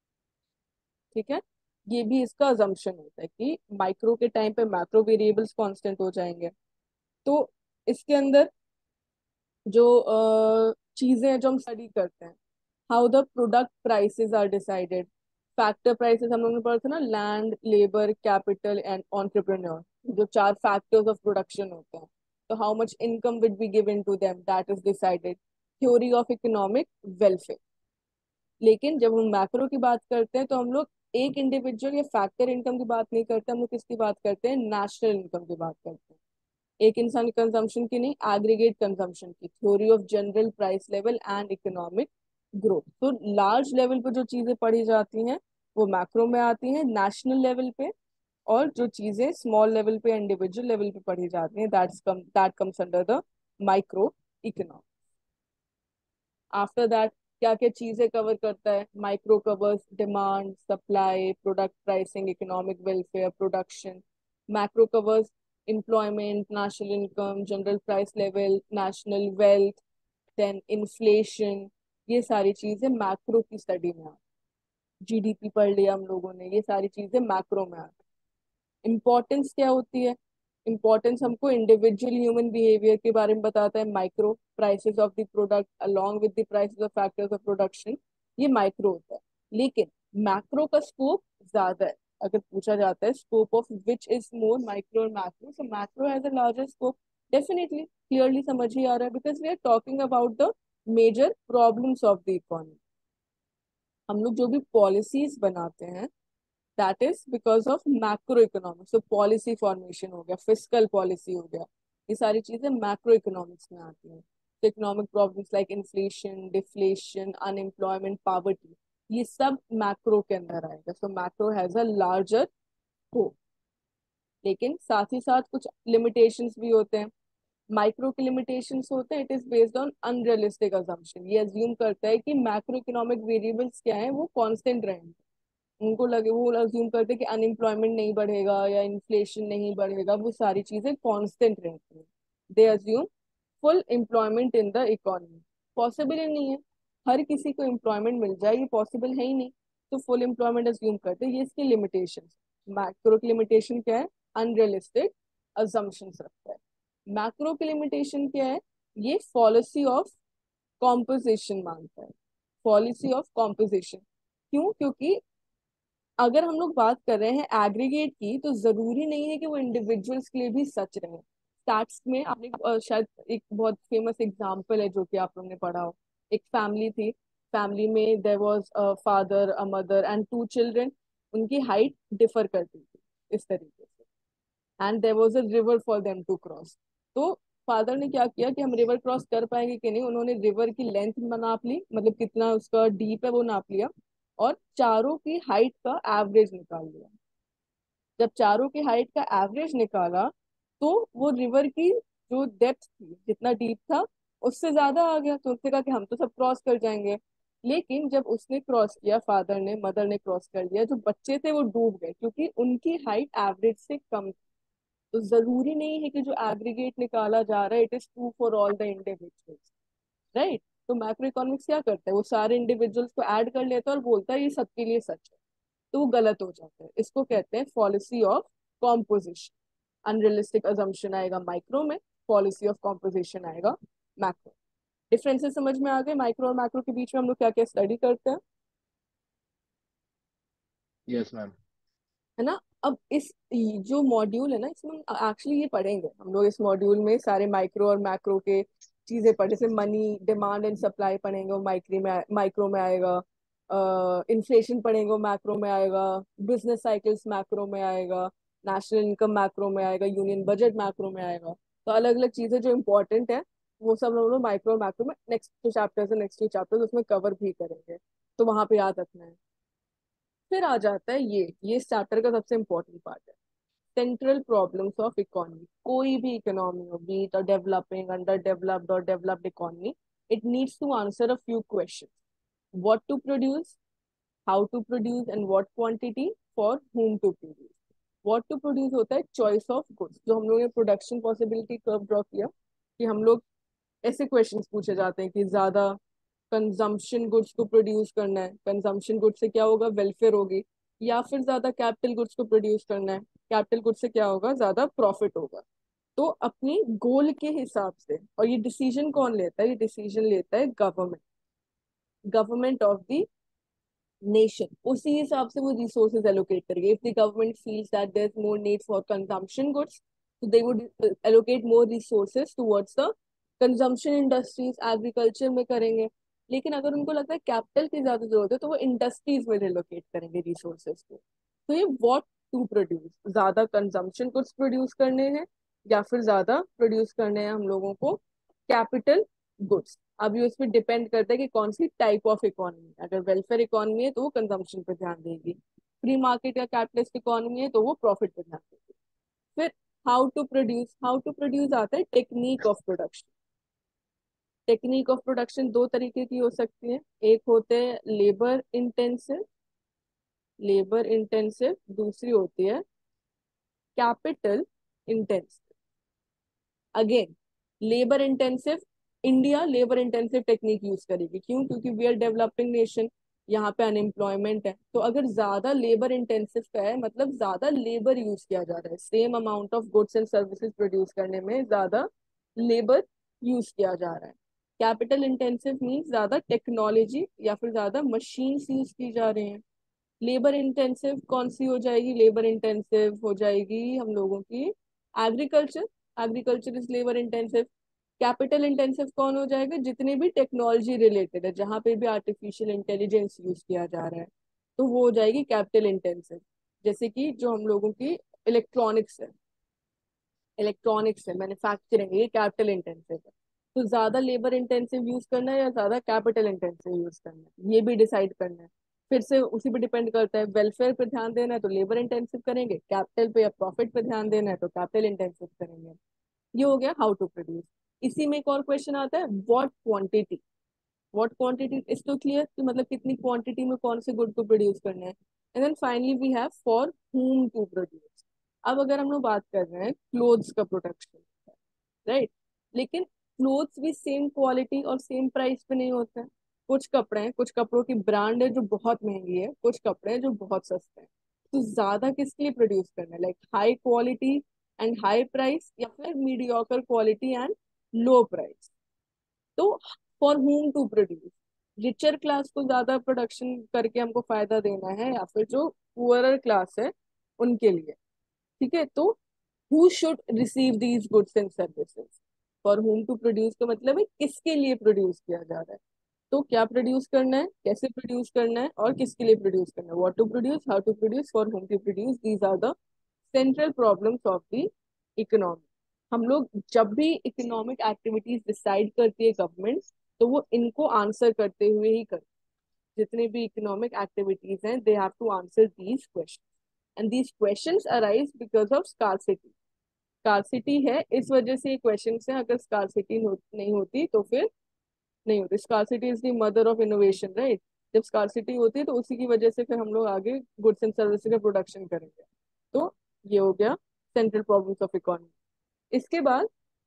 ठीक है, ये भी इसका अजम्पशन होता है कि माइक्रो के टाइम पे मैक्रो वेरिएबल्स कांस्टेंट हो जाएंगे। तो इसके अंदर जो अ, चीजें हैं जो हम स्टडी करते हैं, how the product prices are decided. Factor prices हम लोगों ने पढ़ा था ना, land, labour, capital and entrepreneur, जो चार फैक्टर्स ऑफ प्रोडक्शन होते हैं। तो how much income will be given to them, that is decided. Theory of economic welfare. लेकिन जब हम मैक्रो की बात करते हैं तो हम लोग एक इंडिविजुअल या फैक्टर इनकम की बात नहीं करते, हम लोग किसकी बात करते हैं, नेशनल इनकम की बात करते हैं। एक इंसान की कंजम्पशन की नहीं, एग्रीगेट कंजम्पशन की। Theory of general price level and economic growth. तो लार्ज लेवल पे जो चीजें पढ़ी जाती हैं वो मैक्रो में आती हैं, नेशनल लेवल पे। और जो चीजें स्मॉल लेवल पे, इंडिविजुअल लेवल पे पढ़ी जाती हैं, that's come that comes under the micro economic. After that क्या क्या चीजें कवर करता है micro? Covers demand, supply, product pricing, economic welfare, production. Macro covers employment, national income, general price level, national wealth, then inflation. ये सारी चीजें macro की study में आती। जीडीपी पढ़ लिया हम लोगों ने, ये सारी चीजें मैक्रो में आती। इम्पोर्टेंस क्या होती है? इम्पोर्टेंस हमको इंडिविजुअल ह्यूमन बिहेवियर के बारे में बताता है micro. Prices of the product along with the prices of factors of production, ये माइक्रो होता है। लेकिन मैक्रो का स्कोप ज्यादा है। अगर पूछा जाता है scope of which is more, micro और macro, so macro has a larger scope. Definitely clearly समझ ही आ रहा है, because we are talking about the major problems of the economy. हम लोग जो भी पॉलिसीज बनाते हैं, that is because of macro economics. तो पॉलिसी फॉर्मेशन हो गया, फिस्कल पॉलिसी हो गया, ये सारी चीजें मैक्रो इकोनॉमिक्स में आती हैं। तो economic problems like inflation, deflation, unemployment, poverty, ये सब मैक्रो के अंदर आएगा। So macro has a larger scope. लेकिन साथ ही साथ कुछ लिमिटेशंस भी होते हैं। माइक्रो के लिमिटेशंस होते हैं, it is based on unrealistic assumption. ये अज्यूम करता है कि मैक्रो इकोनॉमिक वेरिएबल्स क्या है, वो कांस्टेंट रहेंगे। उनको लगे, वो अज्यूम करते हैं कि अनएम्प्लॉयमेंट नहीं बढ़ेगा या इन्फ्लेशन नहीं बढ़ेगा, वो सारी चीजें कांस्टेंट रहती हैं। They assume full employment in the economy. Possible ही नहीं है हर किसी को एम्प्लॉयमेंट मिल जाए, ये पॉसिबल है ही नहीं। तो फुल एम्प्लॉयमेंट अज्यूम करते हैं, ये इसकी लिमिटेशन। मैक्रो की लिमिटेशन क्या है? अनरियलिस्टिक अजम्पशंस रखता है। मैक्रो की लिमिटेशन क्या है? ये पॉलिसी ऑफ कॉम्पोजिशन मानता है। पॉलिसी ऑफ कॉम्पोजिशन क्यों? क्योंकि अगर हम लोग बात कर रहे हैं एग्रीगेट की, तो जरूरी नहीं है कि वो इंडिविजुअल्स के लिए भी सच रहे। स्टैट्स में आपने अ, शायद एक बहुत फेमस एग्जांपल है जो कि आप लोगों ने पढ़ा हो। एक फैमिली थी, फैमिली में there was a father, a mother and two children. उनकी हाइट डिफर करती थी इस तरीके से, and there was a river for them to cross. तो फादर ने क्या किया कि हम रिवर क्रॉस कर पाएंगे कि नहीं, उन्होंने रिवर की लेंथ नाप ली, मतलब कितना उसका डीप है वो नाप लिया, और चारों की हाइट का एवरेज निकाल लिया। जब चारों की हाइट का एवरेज निकाला तो वो रिवर की जो डेप्थ थी, जितना डीप था, उससे ज्यादा आ गया। तो उसने कहा कि हम तो सब क्रॉस कर जाएंगे। लेकिन जब उसने क्रॉस किया, फादर ने, मदर ने क्रॉस कर लिया, जो बच्चे थे वो डूब गए क्योंकि उनकी हाइट एवरेज से कम थी। तो जरूरी नहीं है कि जो एग्रीगेट निकाला जा रहा है it is true for all the individuals, right? तो मैक्रो इकोनॉमिक्स क्या करता है, वो सारे इंडिविजुअल्स को ऐड कर लेता है और बोलता है ये सबके लिए सच है। तो वो गलत हो जाता है। इसको कहते हैं policy of composition. Unrealistic assumption आएगा माइक्रो में, पॉलिसी ऑफ कॉम्पोजिशन आएगा मैक्रो। डिफरेंसेस समझ में आ गए माइक्रो और मैक्रो के बीच में हम लोग क्या क्या स्टडी करते हैं, यस मैम। है ना? अब इस जो मॉड्यूल है ना, इसमें एक्चुअली ये पढ़ेंगे हम लोग। इस मॉड्यूल में सारे माइक्रो और मैक्रो के चीजें पढ़े, जैसे मनी, डिमांड एंड सप्लाई पढ़ेंगे, वो माइक्रो में माइक्रो में आएगा। इन्फ्लेशन पढ़ेंगे, वो मैक्रो में आएगा। बिजनेस साइकिल्स मैक्रो में आएगा। नेशनल इनकम मैक्रो में आएगा। यूनियन बजट मैक्रो में आएगा। तो अलग अलग चीजें जो इंपॉर्टेंट है वो सब हम लोग माइक्रो और मैक्रो में नेक्स्ट जो चैप्टर्स है, नेक्स्ट टू चैप्टर्स उसमें कवर भी करेंगे। तो वहां पे याद रखना है। फिर आ जाता है ये ये इस चैप्टर का सबसे इंपॉर्टेंट पार्ट है, सेंट्रल प्रॉब्लम्स ऑफ इकोनॉमी। कोई भी इकोनॉमी हो, be it developing, under developed और developed economy, it needs to answer a few question. What to produce, how to produce and what quantity, for whom to produce. What to produce होता है choice of goods. जो हम लोगों ने production possibility curve draw किया कि हम लोग ऐसे क्वेश्चंस पूछे जाते हैं कि ज्यादा कंजम्पशन गुड्स को प्रोड्यूस करना है, कंजम्पशन गुड्स से क्या होगा वेलफेयर होगी, या फिर ज्यादा कैपिटल गुड्स को प्रोड्यूस करना है, कैपिटल गुड्स से क्या होगा ज्यादा प्रॉफिट होगा। तो अपनी गोल के हिसाब से, और ये डिसीजन कौन लेता है, ये डिसीजन लेता है government, government of the nation. उसी हिसाब से वो रिसोर्सेज एलोकेट करेंगे। If the government feels that there is more need for consumption goods, so they would allocate more resources towards the consumption industries, agriculture में करेंगे। लेकिन अगर उनको लगता है कैपिटल की ज्यादा जरूरत है तो वो इंडस्ट्रीज में रिलोकेट करेंगे रिसोर्सेज को। तो ये व्हाट टू प्रोड्यूस, ज्यादा कंजम्पशन गुड्स प्रोड्यूस करने हैं या फिर ज्यादा प्रोड्यूस करने हैं हम लोगों को कैपिटल गुड्स। अब ये उस पर डिपेंड करता है कि कौन सी टाइप ऑफ इकोनॉमी। अगर वेलफेयर इकोनॉमी है तो वो कंजम्पशन पर ध्यान देगी, फ्री मार्केट या कैपिटलिस्ट इकोनॉमी है तो वो प्रॉफिट पर ध्यान देगी। फिर how to produce, how to produce आता है technique of production. Technique of production दो तरीके की हो सकती है, एक होते हैं लेबर इंटेंसिव, लेबर इंटेंसिव, दूसरी होती है capital intensive. Again labour intensive, India labour intensive technique use करेगी, क्यों? क्योंकि वी आर डेवलपिंग नेशन, यहाँ पे अनएम्प्लॉयमेंट है। तो अगर ज्यादा लेबर इंटेंसिव का है मतलब ज्यादा लेबर यूज किया जा रहा है, same amount of goods and services produce करने में ज्यादा लेबर यूज किया जा रहा है। कैपिटल इंटेंसिव मीन्स ज्यादा टेक्नोलॉजी या फिर ज्यादा मशीन्स यूज की जा रहे हैं। लेबर इंटेंसिव कौन सी हो जाएगी? लेबर इंटेंसिव हो जाएगी हम लोगों की agriculture, agriculture is labour intensive. Capital intensive कौन हो जाएगा? जितने भी टेक्नोलॉजी रिलेटेड है, जहां पे भी आर्टिफिशियल इंटेलिजेंस यूज किया जा रहा है, तो वो हो जाएगी कैपिटल इंटेंसिव। जैसे कि जो हम लोगों की इलेक्ट्रॉनिक्स है, इलेक्ट्रॉनिक्स है, मैन्युफैक्चरिंग, ये कैपिटल इंटेंसिव है। तो ज्यादा लेबर इंटेंसिव यूज करना है या ज्यादा कैपिटल इंटेंसिव यूज करना है, ये भी डिसाइड करना है। फिर से उसी पे डिपेंड करता है, वेलफेयर पे ध्यान देना है तो लेबर इंटेंसिव करेंगे, कैपिटल पे या प्रॉफिट पे ध्यान देना है तो कैपिटल इंटेंसिव करेंगे। ये हो गया हाउ टू प्रोड्यूस। इसी में एक और क्वेश्चन आता है what quantity. What quantity is तो क्लियर कि मतलब कितनी क्वांटिटी में कौन से गुड को प्रोड्यूस करना है। And then finally we have for whom to produce. अब अगर हम लोग बात कर रहे हैं क्लोथ्स का प्रोडक्शन, राइट, लेकिन क्लोथ्स भी सेम क्वालिटी और सेम प्राइस पे नहीं होते हैं। कुछ कपड़े हैं, कुछ कपड़ों की ब्रांड है जो बहुत महंगी है, कुछ कपड़े हैं जो बहुत सस्ते हैं। तो ज्यादा किसके लिए प्रोड्यूस करना है, like high quality and high price, या फिर mediocre quality and low price. तो for whom to produce, richer class को ज्यादा प्रोडक्शन करके हमको फायदा देना है या फिर जो पुअरर क्लास है उनके लिए। ठीक है, तो who should receive these goods and services. For whom to produce का मतलब है किसके लिए प्रोड्यूस किया जा रहा है। तो क्या प्रोड्यूस करना है, कैसे प्रोड्यूस करना है और किसके लिए प्रोड्यूस करना है। What to produce, how to produce, for whom to produce, these are the central problems of the economy. हम लोग जब भी इकोनॉमिक एक्टिविटीज डिसाइड करती है गवर्नमेंट, तो वो इनको आंसर करते हुए ही करती है। जितने भी इकोनॉमिक एक्टिविटीज हैं they have to answer these question, and these questions arise because of scarcity. Scarcity है इस वजह से ये क्वेश्चन है, अगर स्कार्सिटी नहीं होती तो फिर नहीं होती। Scarcity is the mother of innovation, right. जब स्कार्सिटी होती है तो उसी की वजह से फिर हम लोग आगे गुड्स एंड सर्विसेज का प्रोडक्शन करेंगे। तो ये हो गया सेंट्रल प्रॉब्लम्स ऑफ इकोनॉमी। इसके बाद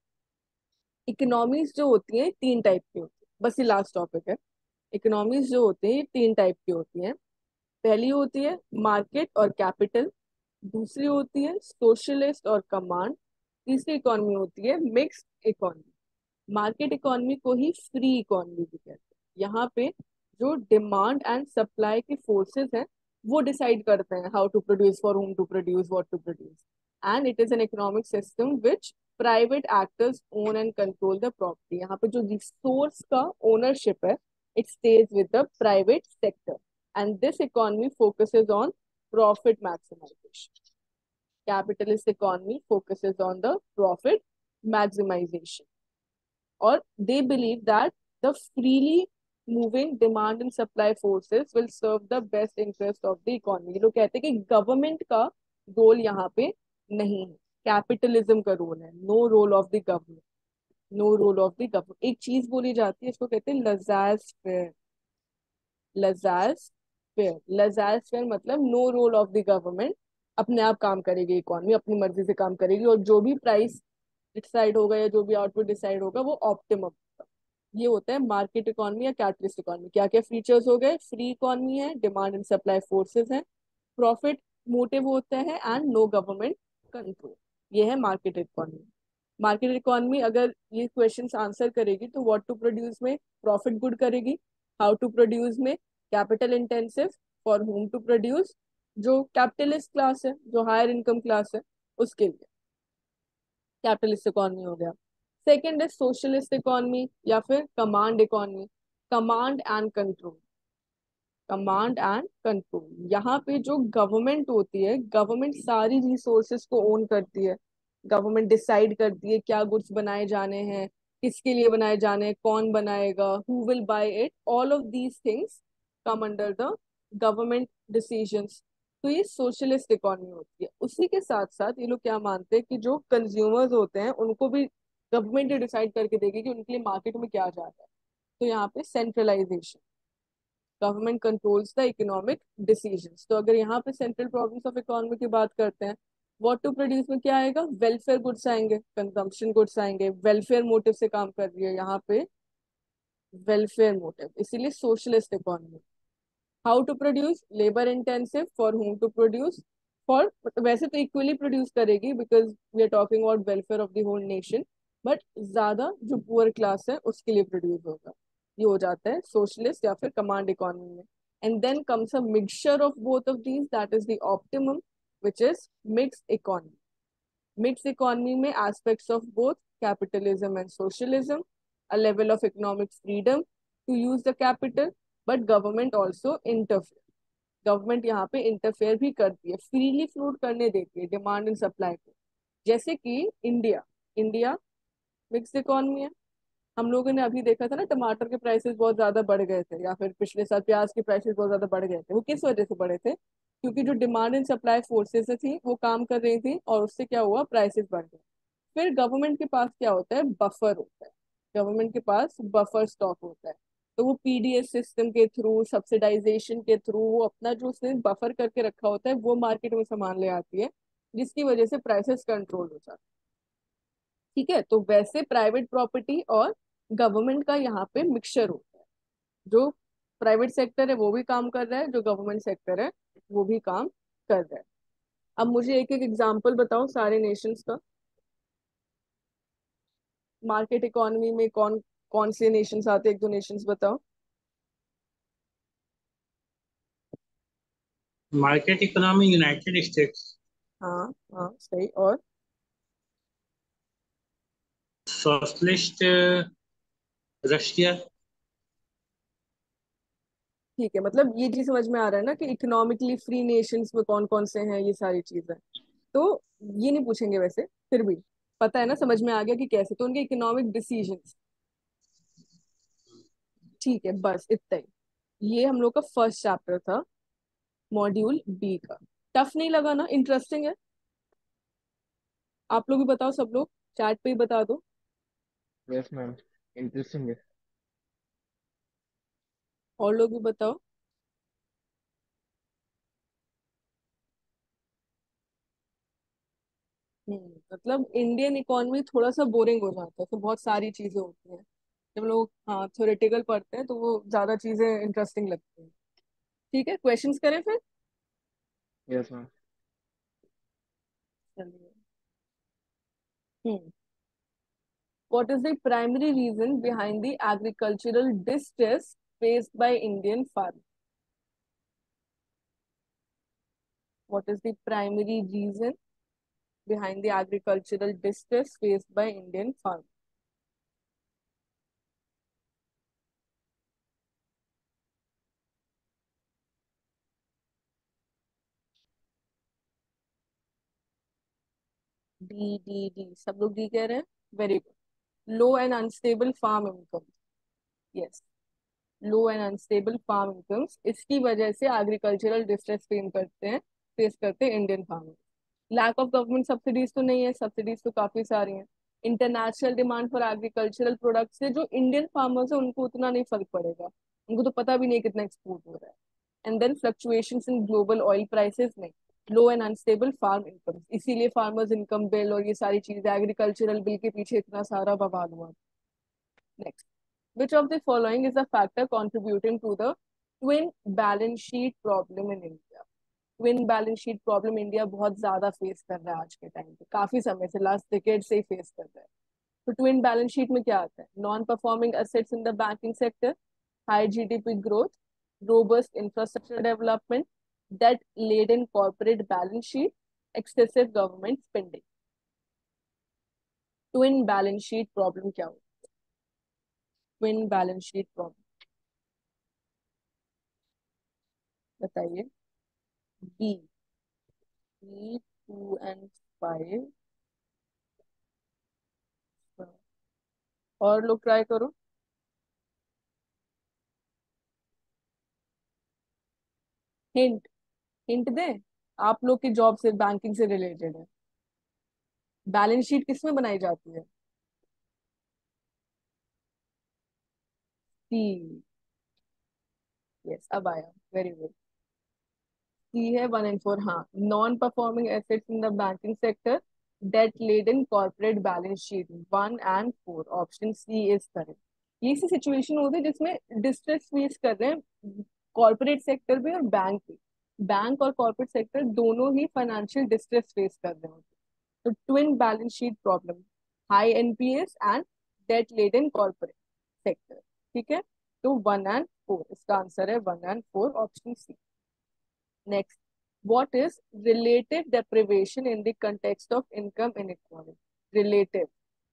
इकोनॉमीज जो होती हैं तीन टाइप की होती है, बस ये लास्ट टॉपिक है। इकोनॉमीज जो होती हैं ये तीन टाइप की होती हैं। पहली होती है मार्केट और कैपिटल, दूसरी होती है सोशलिस्ट और कमांड, तीसरी इकोनॉमी होती है मिक्स्ड इकोनॉमी। मार्केट इकोनॉमी को ही फ्री इकोनॉमी भी कहते हैं। यहाँ पे जो डिमांड एंड सप्लाई की फोर्सेस हैं वो डिसाइड करते हैं how to produce, for whom to produce, what to produce. And it is an economic system which private actors own and control the property. यहाँ पे जो रिसोर्स का ओनरशिप है it stays with the private sector, and this economy focuses on profit maximisation. capitalist economy focuses on the profit maximization, or they believe that the freely moving demand and supply forces will serve the best interest of the economy। लोग कहते हैं कि government का role यहाँ पे नहीं है, capitalism का रोल है। No role of the government, no role of the government. एक चीज बोली जाती है इसको कहते हैं laissez faire, laissez faire, laissez faire मतलब no role of the government, अपने आप काम करेगी इकोनॉमी, अपनी मर्जी से काम करेगी, और जो भी प्राइस डिसाइड होगा या जो भी आउटपुट डिसाइड होगा वो ऑप्टिमम। ये होता है मार्केट इकोनॉमी या कैपिटलिस्ट इकोनॉमी। क्या क्या फीचर्स हो गए? फ्री इकोनॉमी है, डिमांड एंड सप्लाई फोर्सेस हैं, प्रॉफिट मोटिव होता है, एंड नो गवर्नमेंट कंट्रोल। ये है मार्केट इकोनॉमी। मार्केट इकोनॉमी अगर ये क्वेश्चंस आंसर करेगी तो व्हाट टू प्रोड्यूस में प्रॉफिट गुड करेगी, हाउ टू प्रोड्यूस में capital intensive, for home to produce, जो कैपिटलिस्ट क्लास है, जो हायर इनकम क्लास है, उसके लिए कैपिटलिस्ट इकोनॉमी हो गया। सेकेंड है सोशलिस्ट इकोनॉमी या फिर command economy, command and control. Command and control, यहाँ पे जो गवर्नमेंट होती है, गवर्नमेंट सारी रिसोर्सेज को ओन करती है। गवर्नमेंट डिसाइड करती है क्या गुड्स बनाए जाने हैं, किसके लिए बनाए जाने हैं, कौन बनाएगा, who will buy it, all of these things come under the government decisions. तो ये सोशलिस्ट इकोनॉमी होती है। उसी के साथ साथ ये लोग क्या मानते हैं कि जो कंज्यूमर्स होते हैं उनको भी गवर्नमेंट ही डिसाइड करके देगी कि उनके लिए मार्केट में क्या जा रहा है। तो यहाँ पे centralisation, government controls the economic decisions. तो अगर यहाँ पे सेंट्रल प्रॉब्लम्स ऑफ इकोनॉमी की बात करते हैं, व्हाट टू प्रोड्यूस में क्या आएगा? वेलफेयर गुड्स आएंगे, कंजम्पशन गुड्स आएंगे, वेलफेयर मोटिव से काम कर रही है यहाँ पे, वेलफेयर मोटिव, इसीलिए socialist economy. How to produce? Labour intensive, for home to produce, for, वैसे तो इक्वली प्रोड्यूस करेगी because we are talking about welfare of the whole nation, but ज्यादा जो पुअर क्लास है उसके लिए प्रोड्यूस होगा। ये हो जाता है सोशलिस्ट या फिर कमांड इकोनॉमी में। And then comes a mixture of both of these, that is the optimum, which is mix economy. Mix economy में aspects of both capitalism and socialism, a level of economic freedom to use the capital, but government also interfere। Government यहाँ पे interfere भी करती है, freely float करने देती है demand and supply को। जैसे कि इंडिया, इंडिया मिक्स इकोनॉमी है। हम लोगों ने अभी देखा था ना, टमाटर के प्राइसेस बहुत ज्यादा बढ़ गए थे, या फिर पिछले साल प्याज के प्राइसेस बहुत ज्यादा बढ़ गए थे। वो किस वजह से बढ़े थे? क्योंकि जो डिमांड एंड सप्लाई फोर्सेस थी वो काम कर रही थी, और उससे क्या हुआ? प्राइसेस बढ़ गए। फिर गवर्नमेंट के पास क्या होता है? बफर होता है। गवर्नमेंट के पास बफर स्टॉक होता है। तो वो पीडीएस सिस्टम के थ्रू, सब्सिडाइजेशन के थ्रू, वो अपना जो उसने बफर करके रखा होता है वो मार्केट में सामान ले आती है, जिसकी वजह से प्राइसेस कंट्रोल हो जाते हैं। ठीक है, तो वैसे प्राइवेट प्रॉपर्टी और गवर्नमेंट का यहाँ पे मिक्सचर होता है। जो प्राइवेट सेक्टर है वो भी काम कर रहा है, जो गवर्नमेंट सेक्टर है वो भी काम कर रहा है। अब मुझे एक एक एग्जांपल बताओ सारे नेशंस का। मार्केट इकोनॉमी में कौन कौन से नेशंस आते हैं? एक दो नेशंस बताओ। Market economy, United States. हाँ हाँ सही। और सोशलिस्ट, रशिया। ठीक है, मतलब ये चीज समझ में आ रहा है ना कि इकोनॉमिकली फ्री नेशंस में कौन कौन से हैं, ये सारी चीजें। तो ये नहीं पूछेंगे वैसे, फिर भी पता है ना, समझ में आ गया कि कैसे, तो उनके इकोनॉमिक डिसीजंस। ठीक है, बस इतना ही। ये हम लोग का फर्स्ट चैप्टर था, मॉड्यूल बी का। टफ नहीं लगा ना? इंटरेस्टिंग है? आप लोग भी बताओ, सब लोग चैट पे ही बता दो। यस मैम, इंटरेस्टिंग है। और लोग भी बताओ। हम्म, मतलब इंडियन इकोनॉमी थोड़ा सा बोरिंग हो जाता है, तो बहुत सारी चीजें होती हैं। जब लोग हाँ थ्योरेटिकल पढ़ते हैं तो वो ज्यादा चीजें इंटरेस्टिंग लगती हैं। ठीक है, क्वेश्चंस करें फिर। Yes ma'am. चलिए। Hmm What is the primary reason behind the agricultural distress faced by Indian farmers? What is the primary reason behind the agricultural distress faced by Indian farmers? D D D, सब लोग D कह रहे हैं। Very good. Low and unstable farm income. Yes, low and unstable farm incomes, इसकी वजह से agricultural distress fame करते हैं, फेस करते हैं Indian farmers. Lack of government subsidies तो नहीं है, सब्सिडीज तो काफी सारी हैं। International demand for agricultural products से जो इंडियन फार्मर्स है उनको उतना नहीं फर्क पड़ेगा, उनको तो पता भी नहीं कितना एक्सपोर्ट हो रहा है। And then fluctuations in global oil prices में low and unstable farm income, इसीलिए फार्मर्स इनकम बिल और ये सारी चीजें, एग्रीकल्चरल बिल के पीछे इतना सारा बवाल हुआ। Next, which of the following is a factor contributing to the twin balance sheet problem in India? Twin balance sheet problem India बहुत ज्यादा फेस कर रहा है आज के टाइम पे, काफी समय से, लास्ट डिकेड से ही फेस कर रहा है। तो ट्विन बैलेंस शीट में क्या आता है? Non performing assets in the banking sector, high GDP growth, robust infrastructure development, debt laden corporate balance sheet, excessive government spending. Twin balance sheet problem क्या होती है? ट्विन बैलेंस शीट प्रॉब्लम बताइए। B, B two and five. और लोग try करो। Hint, hint दे। आप लोग की जॉब से, बैंकिंग से रिलेटेड है। बैलेंस शीट किस में बनाई जाती है? सी। यस, अब आया, वेरी गुड। सी है वन एंड फोर, हाँ। Non performing assets in the banking sector, debt laden corporate balance sheet, one and four, option C is correct. ये ऐसी सिचुएशन होती है जिसमें डिस्ट्रेस फेस कर रहे हैं कॉर्पोरेट सेक्टर भी और बैंक भी। बैंक और कॉर्पोरेट सेक्टर दोनों ही फाइनेंशियल डिस्ट्रेस फेस कर रहे होते हैं। तो twin balance sheet problem, high NPS and debt laden corporate sector. ठीक है, तो वन एंड फोर इसका आंसर है, one and four, option C. Next, what is relative deprivation in the context of income inequality? Relative,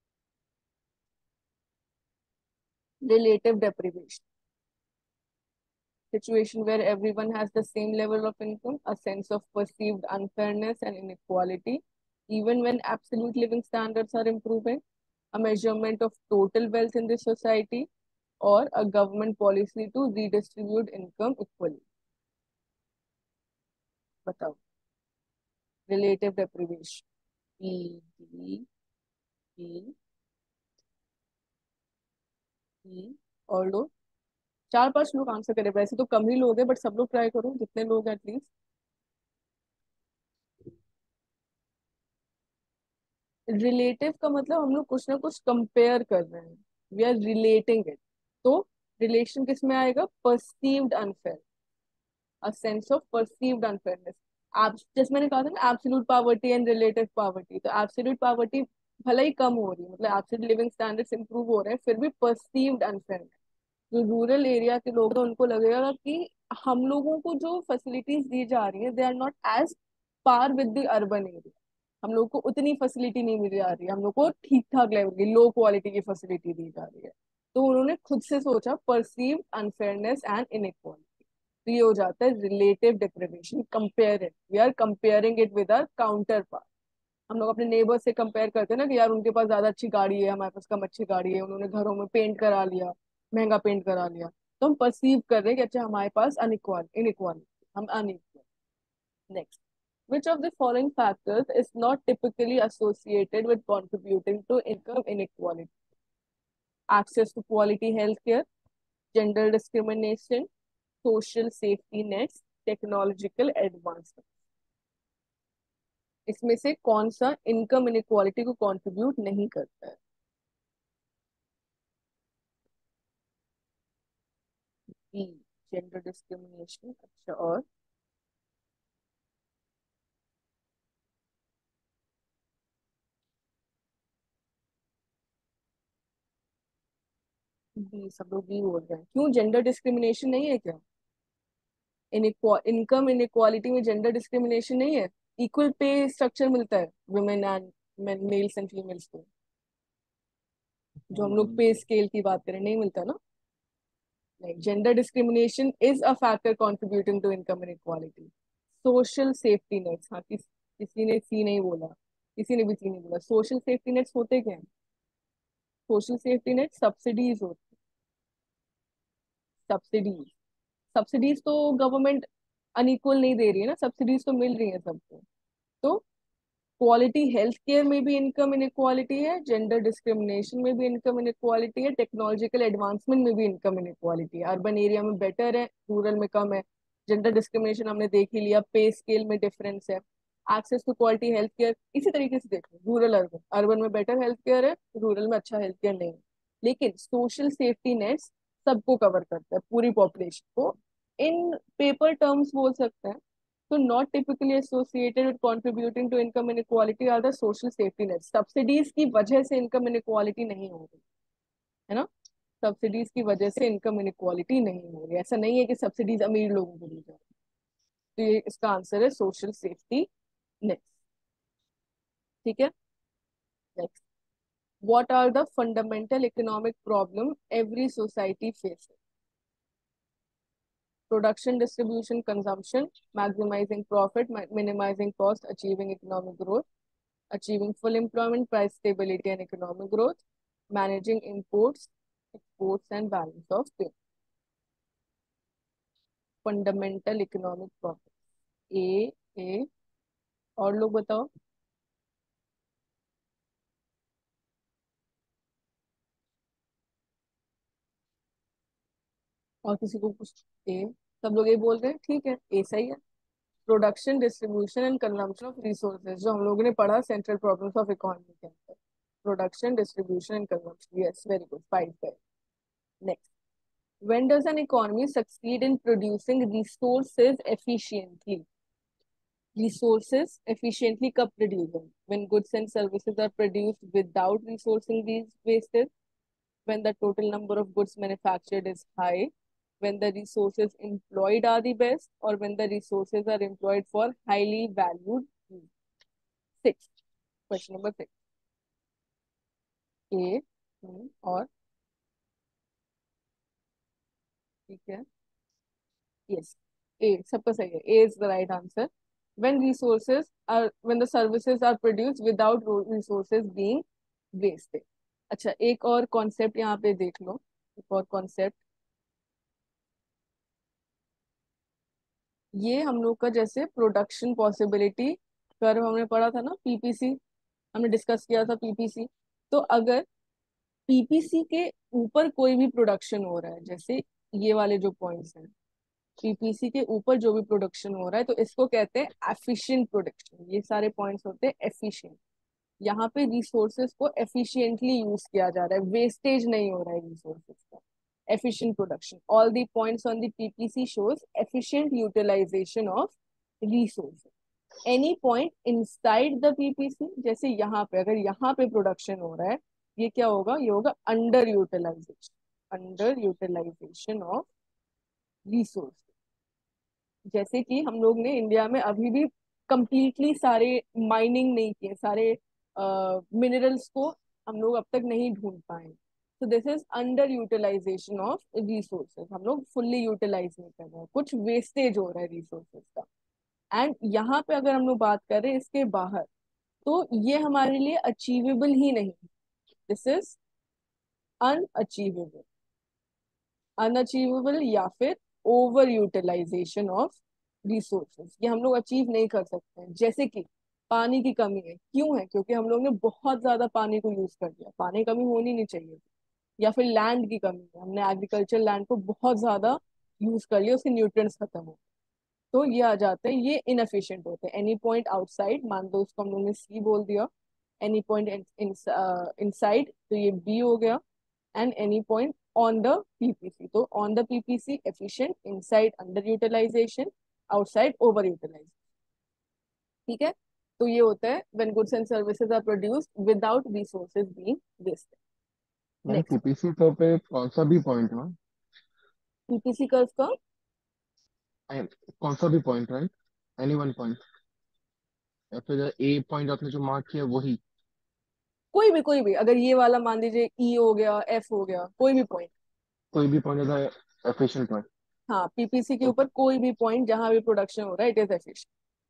relative deprivation, situation where everyone has the same level of income, a sense of perceived unfairness and inequality, even when absolute living standards are improving, a measurement of total wealth in the society, or a government policy to redistribute income equally. बताओ, relative deprivation। E, D, E, E, और लोग, चार पांच लोग answer करें, वैसे तो कम ही लोग हैं, बट सब लोग ट्राई करो, जितने लोग हैं एटलीस्ट। रिलेटिव का मतलब हम लोग कुछ ना कुछ कंपेयर कर रहे हैं, वी आर रिलेटिंग इट। तो रिलेशन किस में आएगा? Perceived unfair, a sense of perceived unfairness. आप, जैसे मैंने कहा था ना, absolute poverty and relative poverty, तो एब्सोल्यूट पॉवर्टी भले ही कम हो रही है, मतलब एब्सोल्यूट लिविंग स्टैंडर्ड्स इंप्रूव हो रहे हैं, फिर भी परसीव्ड अनफेयरनेस, जो रूरल एरिया के लोग हैं उनको लगेगा कि हम लोगों को जो फैसिलिटीज दी जा रही है, they are not as par with the urban area. हम लोग को उतनी फैसिलिटी नहीं मिल जा रही है, हम लोग को ठीक ठाक लेवल की, लो क्वालिटी की फैसिलिटी दी जा रही है। तो उन्होंने खुद से सोचा परसीव्ड अनफेयरनेस एंड इनइक्वालिटी। तो ये हो जाता है relative deprivation. Compare it, we are comparing it with our counterpart. हम लोग अपने नेबर से कंपेयर करते हैं ना, कि यार उनके पास ज्यादा अच्छी गाड़ी है, हमारे पास कम अच्छी गाड़ी है, उन्होंने घरों में पेंट करा लिया, महंगा पेंट करा लिया, तो हम परसीव कर रहे हैं कि अच्छा हमारे पास अनइक्वाल इनइक्वालिटी, हम unequal. Next, which of the following factors is not typically associated with contributing to income inequality? Access to quality healthcare, gender discrimination, social safety nets, technological advancement। इसमें से कौन सा इनकम इनइक्वालिटी को contribute नहीं करता है? B, gender discrimination. अच्छा, और बी, सब लोग बी बोल रहे हैं। क्यों, जेंडर डिस्क्रिमिनेशन नहीं है क्या? इनकम इनइक्वालिटी में जेंडर डिस्क्रिमिनेशन नहीं है, इक्वल पे स्ट्रक्चर मिलता है women and males and females को। जो हम लोग पे स्केल की बात करें, नहीं मिलता ना। नहीं, gender discrimination is a factor contributing to income inequality. Social safety nets, हाँ, किस, किसी ने सी नहीं बोला, किसी ने भी सी नहीं बोला। सोशल सेफ्टी नेट्स होते क्या हैं? सोशल सेफ्टी नेट सब्सिडीज होती, सब्सिडीज, सब्सिडीज तो गवर्नमेंट अनइक्वल नहीं दे रही है ना, सब्सिडीज तो मिल रही है सबको। तो क्वालिटी हेल्थ केयर में भी इनकम इनइक्वालिटी है, जेंडर डिस्क्रिमिनेशन में भी इनकम इनइक्वालिटी है, टेक्नोलॉजिकल एडवांसमेंट में भी इनकम इनइक्वालिटी है। अर्बन एरिया में बेटर है, रूरल में कम है। जेंडर डिस्क्रिमिनेशन हमने देख ही लिया, पे स्केल में डिफरेंस है, access to quality health care इसी तरीके से देखो, रूरल अर्बन, अर्बन में बेटर हेल्थ केयर है, रूरल में अच्छा हेल्थ केयर नहीं है। लेकिन सोशल सेफ्टी नेट सबको कवर करता है, पूरी पॉपुलेशन को। इन पेपर टर्म्स बोल सकते हैं तो not typically associated with contributing to income inequality are the social safety net. Subsidies की वजह से इनकम इनइक्वालिटी नहीं हो रही है ना, सब्सिडीज की वजह से इनकम इनइक्वालिटी नहीं हो रही, ऐसा नहीं है कि सब्सिडीज अमीर लोगों को दी जा रही। तो ये इसका आंसर है सोशल सेफ्टी नेट। ठीक है, next, what are the fundamental economic problem every society faces? Production, distribution, consumption, maximising profit, minimising cost, achieving economic growth, achieving full employment, price stability and economic growth, managing imports, exports and balance of payment. Fundamental economic problem, A A और लोग बताओ। और किसी को कुछ? ए, सब लोग ये बोल रहे हैं, ठीक है, ए सही है। Production, distribution and consumption of resources, जो हम लोगों ने पढ़ा सेंट्रल प्रॉब्लम्स ऑफ इकोनॉमी के अंदर, production, distribution and consumption, yes very good, five five. Next, when does an economy succeed in producing resources efficiently? resources efficiently कब produce होंगे? when goods and services are produced without resourcing these wastes, when the total number of goods manufactured is high, when the resources employed are the best, or when the resources are employed for highly valued use. Six, question number six. A, hmm, और ठीक है, yes, A सबका सही है, A is the right answer. when resources are when the services are produced without resources being wasted. अच्छा, एक और concept यहाँ पे देख लो, एक और कॉन्सेप्ट, ये हम लोग का जैसे प्रोडक्शन पॉसिबिलिटी कर्व हमने पढ़ा था ना, पीपीसी, हमने डिस्कस किया था पीपीसी। तो अगर पीपीसी के ऊपर कोई भी प्रोडक्शन हो रहा है, जैसे ये वाले जो पॉइंट्स हैं, पीपीसी के ऊपर जो भी प्रोडक्शन हो रहा है, तो इसको कहते हैं एफिशिएंट प्रोडक्शन। ये सारे पॉइंट्स होते हैं एफिशिएंट। यहाँ पे रिसोर्सेज को एफिशिएंटली यूज किया जा रहा है, वेस्टेज नहीं हो रहा है रिसोर्सेज का, efficient production. All the points on the P P C shows efficient utilization of resources. Any point inside the P P C, जैसे यहाँ पे अगर यहाँ पे प्रोडक्शन हो रहा है, ये क्या होगा? ये होगा under utilisation, under utilisation of resource. जैसे कि हम लोग ने इंडिया में अभी भी कंप्लीटली सारे माइनिंग नहीं किए, सारे मिनरल्स को हम लोग अब तक नहीं ढूंढ पाए। तो this is under utilisation of resources, हम लोग फुल्ली यूटिलाइज नहीं कर रहे हैं, कुछ वेस्टेज हो रहा है रिसोर्सेज का। एंड यहाँ पे अगर हम लोग बात कर रहे हैं इसके बाहर, तो ये हमारे लिए अचीवेबल ही नहीं, दिस इज अनअचीवेबल, अनअचीवेबल या फिर ओवर यूटिलाइजेशन ऑफ रिसोर्सेज, ये हम लोग अचीव नहीं कर सकते हैं। जैसे कि पानी की कमी है, क्यों है? क्योंकि हम लोग ने बहुत ज्यादा पानी को यूज कर दिया, पानी कमी होनी नहीं चाहिए। या फिर लैंड की कमी है, हमने एग्रीकल्चर लैंड को बहुत ज्यादा यूज कर लिया, उसके न्यूट्रिएंट्स खत्म हो, तो ये आ जाते हैं, ये इनएफिशिएंट होते हैं। एनी पॉइंट आउटसाइड, मान लो उसको हम लोग ने सी बोल दिया, एनी पॉइंट इनसाइड तो ये बी हो गया, and any point on the PPC, तो on the PPC efficient, inside under utilisation, outside over utilisation. ठीक है, तो ये होता है when goods and services are produced without resources being wasted. Ma'am next, PPC तो पे कौन सा भी पॉइंट है? पीपीसी कर्व का मैम कौन सा भी point, right? Any one point, या फिर ए पॉइंट आपने जो मार्क किया वही? कोई भी, कोई भी, अगर ये वाला मान लीजिए ई हो गया, एफ हो गया, कोई भी पॉइंट। कोई भी पॉइंट ज्यादा एफिशिएंट पॉइंट? हाँ, पीपीसी के ऊपर ओके कोई भी पॉइंट जहां भी प्रोडक्शन हो रहा है, इट इज एफिशिएंट।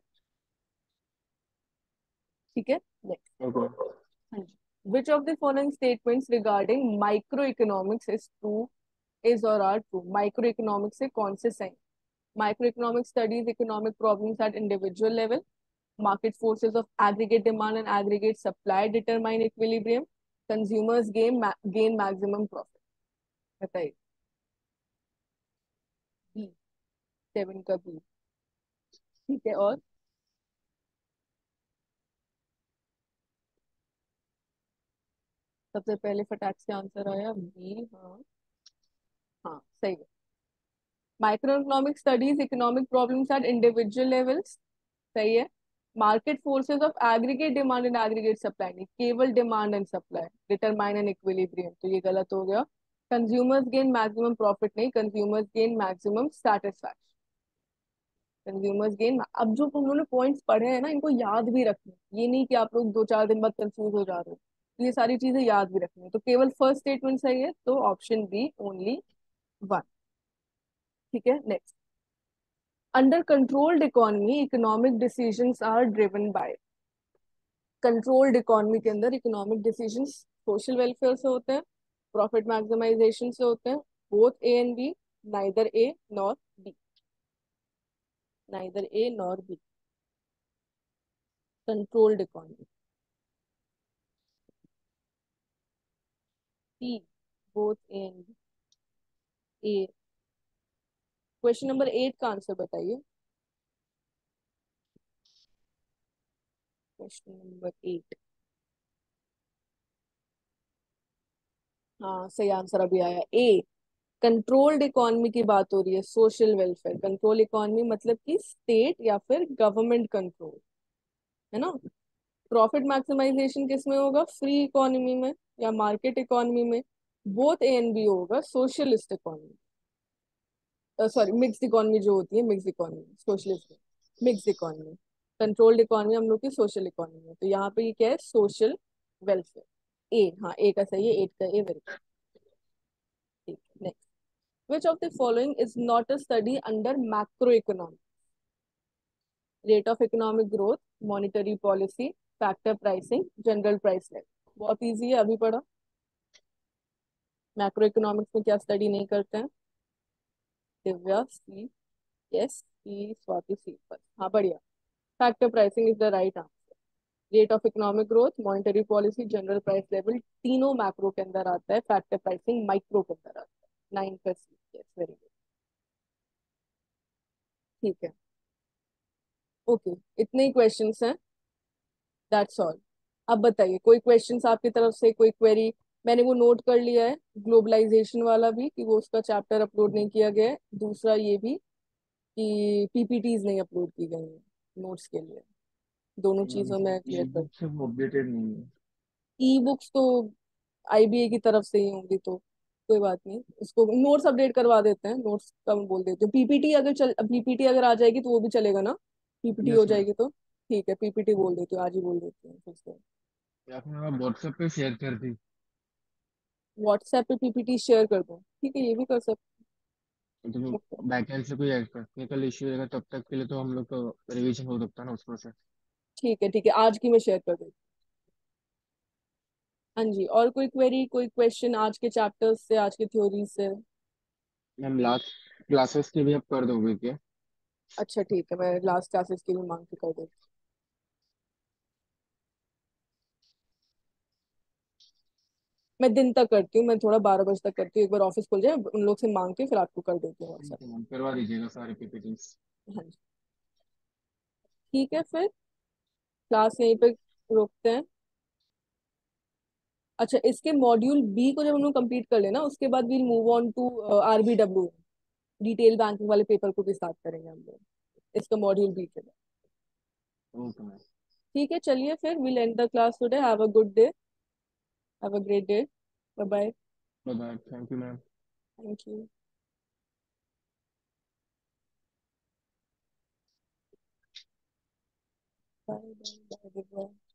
ठीक है, नेक्स्ट, ओके। हाँ जी, which of the following statements regarding micro economics is true, is और आर ट्रू? माइक्रो इकोनॉमिक्स से कौन से सही? Micro economics studies economic problems at individual level, market forces of aggregate demand and aggregate supply determine equilibrium, consumers gain ma gain maximum profit. बताइए, B, seven का B. ठीक है, और सबसे पहले फटाक से आंसर आया बी। हाँ, हाँ सही है। Micro studies economic problems at individual levels. सही है। Market forces of aggregate demand and aggregate supply, नहीं केवल demand and supply, determine an equilibrium, तो ये गलत हो गया। कंज्यूमर्स गेन मैक्सिमम प्रॉफिट, नहीं consumers gain maximum satisfaction. Consumers gain, अब जो तुम लोगों ने पॉइंट्स पढ़े हैं ना, इनको याद भी रखना, ये नहीं कि आप लोग दो चार दिन बाद कंफ्यूज हो जा रहे हो। ये सारी चीजें याद भी रखनी है। तो केवल फर्स्ट स्टेटमेंट सही है, तो ऑप्शन बी ओनली वन। ठीक है, next. Under controlled economy economic decisions are driven by. Controlled economy के अंदर इकोनॉमिक डिसीजंस सोशल वेलफेयर से होते हैं, प्रॉफिट मैक्सिमाइजेशन से होते हैं, both A and B, neither A nor B, neither A nor B. Controlled economy, C, both A and B. A. Question number eight का answer बताइए। क्वेश्चन नंबर एट, हाँ सही आंसर अभी आया, ए। कंट्रोल्ड इकोनॉमी की बात हो रही है, सोशल वेलफेयर। कंट्रोल इकोनॉमी मतलब कि स्टेट या फिर गवर्नमेंट कंट्रोल, है ना। प्रॉफिट मैक्सिमाइजेशन किस में होगा, फ्री इकोनॉमी में या मार्केट इकोनॉमी में। बोथ ए एंड बी होगा socialist economy, sorry mixed economy जो होती है, mixed economy, socialist mixed economy. Controlled economy हम लोग की सोशल इकोनॉमी है, तो यहाँ पे ये क्या है, सोशल वेलफेयर। ए, हाँ ए का सही है, एट का ए, वेरी। ठीक है, next. Which of the following is not a study under macro economy. Rate of economic growth, monetary policy, factor pricing, general price level. बहुत इजी है, अभी पढ़ा। मैक्रो इकोनॉमिक्स में क्या स्टडी नहीं करते हैं? Divya C, yes C, Swati C पर, हाँ बढ़िया। Factor pricing is the right answer. Rate of economic growth, monetary policy, general price level, तीनों मैक्रो के अंदर आता है, फैक्टर प्राइसिंग माइक्रो के अंदर आता है। Nine plus C, yes very good. ठीक है, ओके, इतने ही क्वेश्चंस हैं, दैट्स ऑल। अब बताइए कोई क्वेश्चंस आपकी तरफ से, कोई क्वेरी। मैंने वो नोट कर लिया है, ग्लोबलाइजेशन वाला भी, कि वो उसका चैप्टर अपलोड नहीं किया गया है। दूसरा ये भी कि पीपीटीज नहीं अपलोड की गई हैं नोट्स के लिए। दोनों मैम चीजों जो में ई क्लियर कर। बुक से वो अपडेटेड नहीं है। ई बुक्स तो आईबीए की तरफ से ही होंगी, तो कोई बात नहीं, उसको नोट्स अपडेट करवा देते हैं, नोट्स का मैं बोल देती हूँ। पीपीटी अगर चल पीपीटी अगर आ जाएगी तो वो भी चलेगा ना, पीपीटी हो यस मैम। जाएगी तो। ठीक है, पीपीटी बोल देती हूँ, आज ही बोल देती हूँ फिर से। या फिर मैं व्हाट्सएप पे शेयर कर दी। व्हाट्सएप पे पीपीटी शेयर कर दूँ, ठीक है, ये भी कर सकते तो हैं। बैकएंड से कोई टेक्निकल इश्यू रहेगा तब तक के लिए तो हम लोग को रिवीजन हो सकता है ना उसमें से। ठीक है, ठीक है, आज की मैं शेयर कर दूँ। हाँ जी, और कोई क्वेरी, कोई क्वेश्चन आज के चैप्टर्स से, आज के थ्योरी से? मैम लास्ट क्लासेस के भी आप कर दोगे क्या? अच्छा ठीक है, मैं लास्ट क्लासेस की भी मांग के कर देती हूँ। मैं दिन तक करती हूँ, मैं थोड़ा बारह बजे तक करती हूँ, एक बार ऑफिस खुल जाए उन लोग से मांग के फिर आपको कर देती हूँ व्हाट्सएप। ठीक है मैम, करवा दीजिएगा सारे पीपीटीज। हाँ जी, ठीक है, फिर क्लास यहीं पे रोकते हैं। अच्छा, इसके मॉड्यूल बी को जब हम लोग कंप्लीट कर लेना, उसके बाद we'll move on to RBW, detail banking वाले पेपर को भी स्टार्ट करेंगे हम लोग इसका मॉड्यूल बी के बाद। Okay ma'am. ठीक है, चलिए फिर will end the class today, have a good day, have a great day, bye bye. Bye bye, thank you ma'am. Thank you, bye bye bye bye.